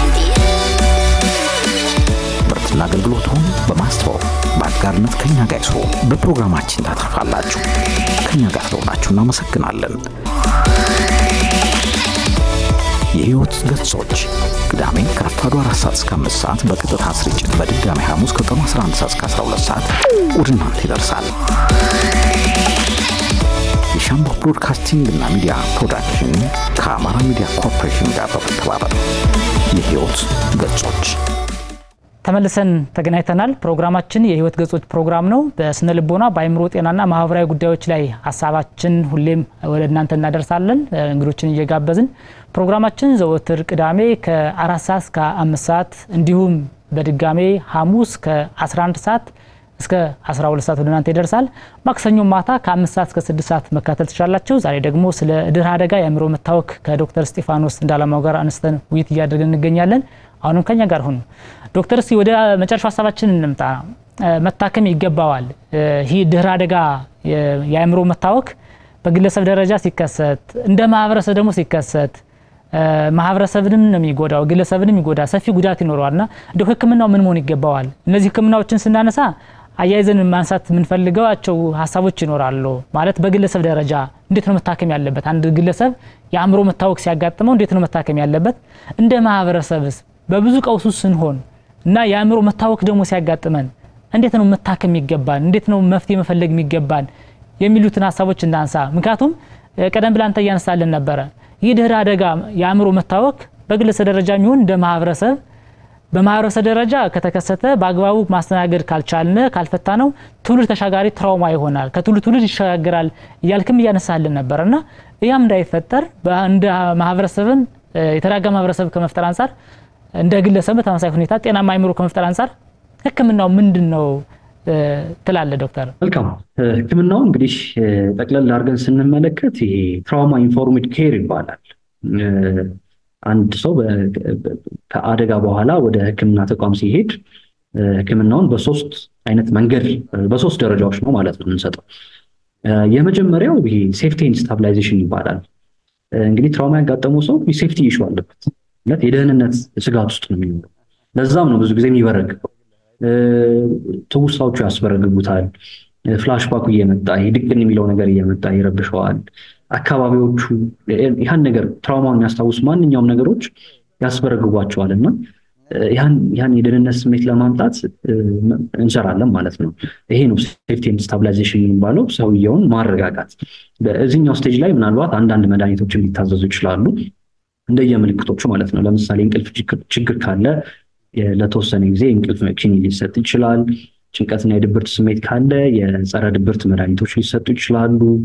ምርትና አገልግሎቱን በማስተዋወቅ በአጋርነት ከኛ ጋር ይስሩ። በፕሮግራማችን ታተርፋላችሁ። ከኛ ጋር ስለሆናችሁ እናመሰግናለን። የህይወት ገጾች ቅዳሜ ከረፋዱ አራት ሰዓት እስከ አምስት ሰዓት በቀጥታ ስርጭት በድጋሚ ሐሙስ ከቀኑ አስራ አንድ ሰዓት እስከ አስራ ሁለት ሰዓት ወደ እናንተ ይደርሳል። የሻምቦ ብሮድካስቲንግ እና ሚዲያ ፕሮዳክሽን ከአማራ ሚዲያ ኮርፖሬሽን ጋር በመተባበር የህይወት ገጾች ተመልሰን ተገናኝተናል። ፕሮግራማችን የህይወት ገጾች ፕሮግራም ነው። በስነ ልቦና በአእምሮ ጤናና ማህበራዊ ጉዳዮች ላይ ሐሳባችን ሁሌም ወደ እናንተ እናደርሳለን እንግዶችን እየጋበዝን። ፕሮግራማችን ዘወትር ቅዳሜ ከአራት ሰዓት እስከ አምስት ሰዓት እንዲሁም በድጋሜ ሐሙስ ከ11 ሰዓት እስከ አስራ ሁለት ሰዓት ወደ እናንተ ይደርሳል። ማክሰኞ ማታ ከአምስት ሰዓት እስከ ስድስት ሰዓት መከታተል ትችላላችሁ። ዛሬ ደግሞ ስለ ድህረ አደጋ የአእምሮ መታወክ ከዶክተር እስጢፋኖስ እንዳላማው ጋር አንስተን ውይይት እያደረግን እንገኛለን። አሁንም ከኛ ጋር ሁኑ። ዶክተር እስቲ ወደ መጨረሻው ሐሳባችን እንምጣ። መታከም ይገባዋል። ይሄ ድህረ አደጋ የአእምሮ መታወክ በግለሰብ ደረጃ ሲከሰት እንደ ማህበረሰብ ደግሞ ሲከሰት ማህበረሰብንም ነው የሚጎዳው፣ ግለሰብንም ይጎዳ፣ ሰፊ ጉዳት ይኖረዋልና እንደው ህክምናው ምን መሆን ይገባዋል? እነዚህ ህክምናዎችን ስናነሳ አያይዘን ማንሳት የምንፈልገዋቸው ሐሳቦች ይኖራሉ። ማለት በግለሰብ ደረጃ እንዴት ነው መታከም ያለበት? አንድ ግለሰብ የአእምሮ መታወክ ሲያጋጥመው እንዴት ነው መታከም ያለበት? እንደ ማህበረሰብስ በብዙ ቀውስ ውስጥ ስንሆን እና የአእምሮ መታወክ ደግሞ ሲያጋጥመን እንዴት ነው መታከም ይገባል? እንዴት ነው መፍትሄ መፈለግ የሚገባል? የሚሉትን ሐሳቦች እናንሳ። ምክንያቱም ቀደም ብለን ተያነሳለን ነበር ይህ ድህረ አደጋ የአእምሮ መታወክ በግለሰብ ደረጃ የሚሆን እንደ ማህበረሰብ በማህበረሰብ ደረጃ ከተከሰተ በአግባቡ ማስተናገድ ካልቻልን ካልፈታነው ትውልድ ተሻጋሪ ትራውማ ይሆናል፣ ከትውልድ ትውልድ ይሻገራል እያልክም እያነሳልን ነበርና ያም እንዳይፈጠር በአንድ ማህበረሰብን የተረጋጋ ማህበረሰብ ከመፍጠር አንፃር እንደ ግለሰብ በተመሳሳይ ሁኔታ ጤናማ አእምሮ ከመፍጠር አንፃር ህክምናው ምንድነው ትላለ ዶክተር? መልካም። ህክምናው እንግዲህ ጠቅለል አድርገን ስንመለከት ይሄ ትራውማ ኢንፎርምድ ኬር ይባላል። አንድ ሰው ከአደጋ በኋላ ወደ ህክምና ተቋም ሲሄድ ህክምናውን በሶስት አይነት መንገድ በሶስት ደረጃዎች ነው ማለት ነው የምንሰጠው። የመጀመሪያው ይሄ ሴፍቲ ኤንድ ስታቢላይዜሽን ይባላል። እንግዲህ ትራውማ ያጋጠመው ሰው ሴፍቲ ኢሹ አለበት ማለት የደህንነት ስጋት ውስጥ ነው የሚኖረው። ለዛም ነው ብዙ ጊዜ የሚበረግገው። ትውስታዎቹ ያስበረግጉታል። ፍላሽባክ እየመጣ ይድቅን የሚለው ነገር እየመጣ ይረብሸዋል። አካባቢዎቹ ያን ነገር ትራውማውን የሚያስታውሱ ማንኛውም ነገሮች ያስበረግጓቸዋልና ያን ያን የደህንነት ስሜት ለማምጣት እንሰራለን ማለት ነው። ይሄ ነው ሴፍቲ ኤንድ ስታቢላይዜሽን የሚባለው፣ ሰውየውን ማረጋጋት። በዚህኛው ስቴጅ ላይ ምናልባት አንዳንድ መድኃኒቶችን ሊታዘዙ ይችላሉ እንደየምልክቶቹ ማለት ነው። ለምሳሌ እንቅልፍ ችግር ካለ ለተወሰነ ጊዜ እንቅልፍ ኪኒን ሊሰጥ ይችላል። ጭንቀትና የድብርት ስሜት ካለ የጸረ ድብርት መድኃኒቶች ሊሰጡ ይችላሉ።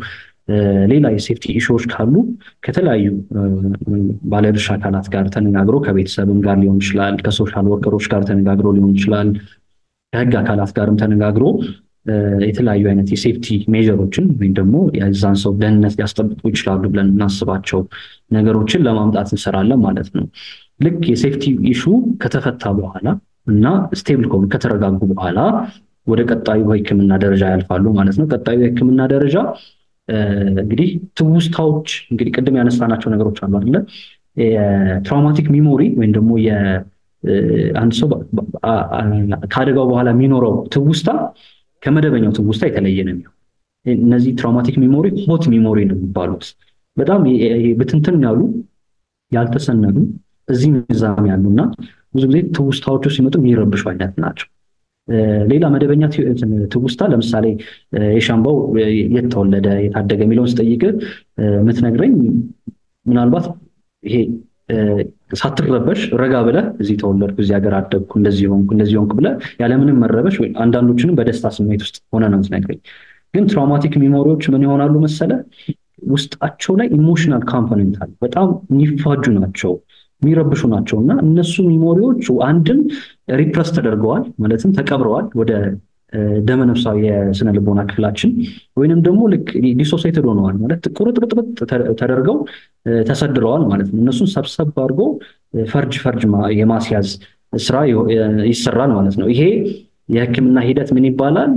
ሌላ የሴፍቲ ኢሹዎች ካሉ ከተለያዩ ባለድርሻ አካላት ጋር ተነጋግሮ ከቤተሰብም ጋር ሊሆን ይችላል ከሶሻል ወርከሮች ጋር ተነጋግሮ ሊሆን ይችላል ከህግ አካላት ጋርም ተነጋግሮ የተለያዩ አይነት የሴፍቲ ሜጀሮችን ወይም ደግሞ የዛን ሰው ደህንነት ሊያስጠብቁ ይችላሉ ብለን እናስባቸው ነገሮችን ለማምጣት እንሰራለን ማለት ነው። ልክ የሴፍቲ ኢሹ ከተፈታ በኋላ እና ስቴብል ከሆኑ ከተረጋጉ በኋላ ወደ ቀጣዩ ህክምና ደረጃ ያልፋሉ ማለት ነው። ቀጣዩ ህክምና ደረጃ እንግዲህ ትውስታዎች እንግዲህ ቅድም ያነሳናቸው ነገሮች አሉ አይደል? የትራውማቲክ ሚሞሪ ወይም ደግሞ የአንድ ሰው ካደጋው በኋላ የሚኖረው ትውስታ ከመደበኛው ትውስታ የተለየ ነው የሚሆነው። እነዚህ ትራውማቲክ ሚሞሪ ሆት ሚሞሪ ነው የሚባሉት። በጣም በትንትን ያሉ ያልተሰነዱ እዚህ ምዛም ያሉና ብዙ ጊዜ ትውስታዎቹ ሲመጡ የሚረብሹ አይነት ናቸው። ሌላ መደበኛ ትውስታ ለምሳሌ የሻምባው የተወለደ የታደገ የሚለውን ስጠይቅ የምትነግረኝ ምናልባት ይሄ ሳትረበሽ ረጋ ብለህ እዚህ ተወለድኩ እዚህ ሀገር አደግኩ እንደዚህ ሆንኩ እንደዚህ ሆንኩ ብለህ ያለምንም መረበሽ ወይ አንዳንዶችንም በደስታ ስሜት ውስጥ ሆነ ነው የምትነግረኝ። ግን ትራውማቲክ ሚሞሪዎች ምን ይሆናሉ መሰለ ውስጣቸው ላይ ኢሞሽናል ኮምፖነንት አለ። በጣም የሚፋጁ ናቸው የሚረብሹ ናቸውና እነሱ ሚሞሪዎች አንድም ሪፕረስ ተደርገዋል ማለትም ተቀብረዋል ወደ ደመነፍሳዊ የስነ ልቦና ክፍላችን ወይንም ደግሞ ልክ ዲሶሲየትድ ሆነዋል ማለት ቁርጥርጥርጥ ተደርገው ተሰድረዋል ማለት ነው። እነሱን ሰብሰብ አድርጎ ፈርጅ ፈርጅ የማስያዝ ስራ ይሰራል ማለት ነው። ይሄ የህክምና ሂደት ምን ይባላል?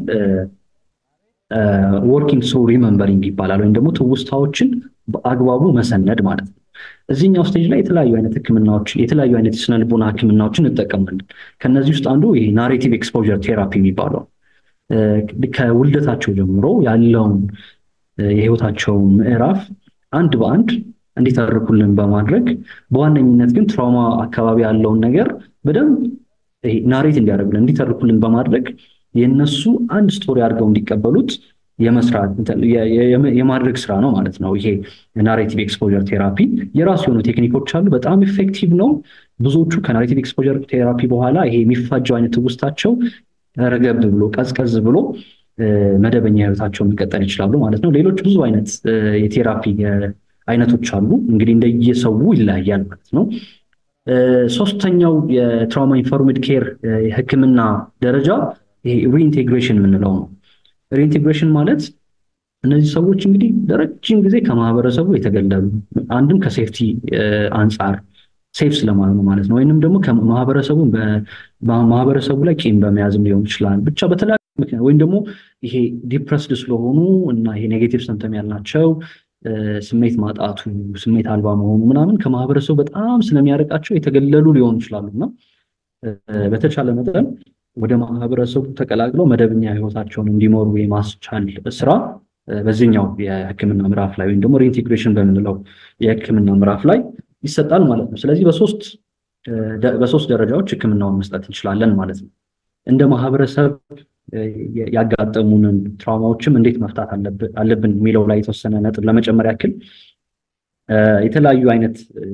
ወርኪንግ ሶ ሪመምበሪንግ ይባላል ወይም ደግሞ ትውስታዎችን በአግባቡ መሰነድ ማለት ነው። እዚህኛው ስቴጅ ላይ የተለያዩ አይነት ህክምናዎች የተለያዩ አይነት የስነ ልቦና ህክምናዎችን እንጠቀማለን። ከነዚህ ውስጥ አንዱ ይሄ ናሬቲቭ ኤክስፖዠር ቴራፒ የሚባለው ከውልደታቸው ጀምሮ ያለውን የህይወታቸው ምዕራፍ አንድ በአንድ እንዲተርኩልን በማድረግ በዋነኝነት ግን ትራውማ አካባቢ ያለውን ነገር በደንብ ይሄ ናሬት እንዲያደርጉልን እንዲተርኩልን በማድረግ የነሱ አንድ ስቶሪ አድርገው እንዲቀበሉት የመስራት የማድረግ ስራ ነው ማለት ነው። ይሄ ናሬቲቭ ኤክስፖዠር ቴራፒ የራሱ የሆኑ ቴክኒኮች አሉ። በጣም ኢፌክቲቭ ነው። ብዙዎቹ ከናሬቲቭ ኤክስፖዠር ቴራፒ በኋላ ይሄ የሚፋጀው አይነት ትውስታቸው ረገብ ብሎ ቀዝቀዝ ብሎ መደበኛ ህይወታቸውን መቀጠል ይችላሉ ማለት ነው። ሌሎች ብዙ አይነት የቴራፒ አይነቶች አሉ። እንግዲህ እንደየሰው ይለያያል ማለት ነው። ሶስተኛው የትራውማ ኢንፎርምድ ኬር ህክምና ደረጃ ይሄ ሪኢንቴግሬሽን የምንለው ነው። ሪኢንቴግሬሽን ማለት እነዚህ ሰዎች እንግዲህ ለረጅም ጊዜ ከማህበረሰቡ የተገለሉ አንድም ከሴፍቲ አንጻር ሴፍ ስለማይሆኑ ማለት ነው ወይንም ደግሞ ከማህበረሰቡ በማህበረሰቡ ላይ ቂም በመያዝም ሊሆን ይችላል ብቻ በተለያዩ ምክንያት ወይንም ደግሞ ይሄ ዲፕረስድ ስለሆኑ እና ይሄ ኔጌቲቭ ሲምፕተም ያላቸው ስሜት ማጣቱ ስሜት አልባ መሆኑ ምናምን ከማህበረሰቡ በጣም ስለሚያርቃቸው የተገለሉ ሊሆኑ ይችላሉና በተቻለ መጠን ወደ ማህበረሰቡ ተቀላቅለው መደበኛ ህይወታቸውን እንዲመሩ የማስቻል ስራ በዚህኛው የህክምና ምዕራፍ ላይ ወይም ደግሞ ሪኢንቴግሬሽን በምንለው የህክምና ምዕራፍ ላይ ይሰጣል ማለት ነው። ስለዚህ በሶስት በሶስት ደረጃዎች ህክምናውን መስጠት እንችላለን ማለት ነው። እንደ ማህበረሰብ ያጋጠሙንን ትራውማዎችም እንዴት መፍታት አለብን የሚለው ላይ የተወሰነ ነጥብ ለመጨመር ያክል የተለያዩ አይነት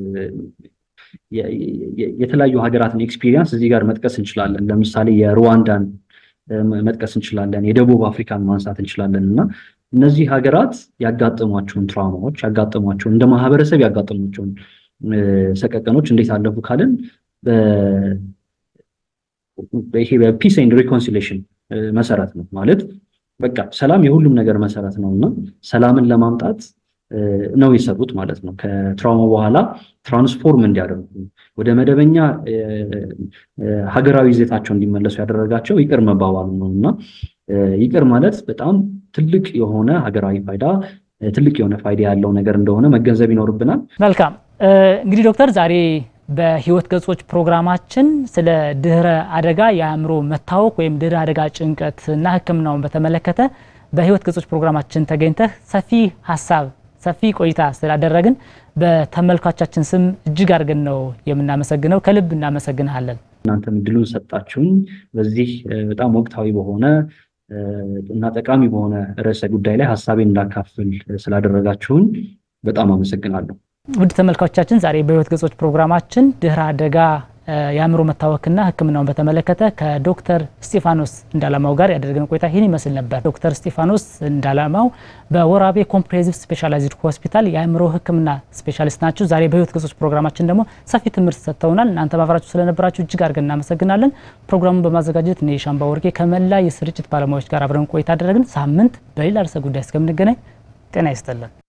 የተለያዩ ሀገራትን ኤክስፒሪየንስ እዚህ ጋር መጥቀስ እንችላለን። ለምሳሌ የሩዋንዳን መጥቀስ እንችላለን፣ የደቡብ አፍሪካን ማንሳት እንችላለን እና እነዚህ ሀገራት ያጋጠሟቸውን ትራውማዎች ያጋጠሟቸውን እንደ ማህበረሰብ ያጋጠሟቸውን ሰቀቀኖች እንዴት አለፉ ካልን በይሄ በፒስ ኤንድ ሪኮንሲሌሽን መሰረት ነው ማለት በቃ ሰላም የሁሉም ነገር መሰረት ነውና ሰላምን ለማምጣት ነው የሰሩት ማለት ነው። ከትራውማ በኋላ ትራንስፎርም እንዲያደርጉ ወደ መደበኛ ሀገራዊ ይዘታቸው እንዲመለሱ ያደረጋቸው ይቅር መባባሉ ነውና ይቅር ማለት በጣም ትልቅ የሆነ ሀገራዊ ፋይዳ ትልቅ የሆነ ፋይዳ ያለው ነገር እንደሆነ መገንዘብ ይኖርብናል። መልካም እንግዲህ ዶክተር ዛሬ በህይወት ገጾች ፕሮግራማችን ስለ ድህረ አደጋ የአእምሮ መታወክ ወይም ድህረ አደጋ ጭንቀት እና ህክምናውን በተመለከተ በህይወት ገጾች ፕሮግራማችን ተገኝተህ ሰፊ ሐሳብ ሰፊ ቆይታ ስላደረግን በተመልካቾቻችን ስም እጅግ አድርገን ነው የምናመሰግነው። ከልብ እናመሰግናለን። እናንተም ድሉን ሰጣችሁን በዚህ በጣም ወቅታዊ በሆነ እና ጠቃሚ በሆነ ርዕሰ ጉዳይ ላይ ሐሳቤን እንዳካፍል ስላደረጋችሁን በጣም አመሰግናለሁ። ውድ ተመልካቾቻችን ዛሬ በህይወት ገጾች ፕሮግራማችን ድህረ አደጋ የአእምሮ መታወክና ህክምናውን በተመለከተ ከዶክተር ስጢፋኖስ እንዳላማው ጋር ያደረግነው ቆይታ ይህን ይመስል ነበር። ዶክተር ስጢፋኖስ እንዳላማው በወራቤ ኮምፕሬሄንሲቭ ስፔሻላይዝድ ሆስፒታል የአእምሮ ህክምና ስፔሻሊስት ናቸው። ዛሬ በህይወት ገጾች ፕሮግራማችን ደግሞ ሰፊ ትምህርት ሰጥተውናል። እናንተ ማብራችሁ ስለነበራችሁ እጅግ አድርገን እናመሰግናለን። ፕሮግራሙን በማዘጋጀት እኔ ሻምባ ወርቄ ከመላ የስርጭት ባለሙያዎች ጋር አብረን ቆይታ አደረግን። ሳምንት በሌላ ርዕሰ ጉዳይ እስከምንገናኝ ጤና ይስጥልን።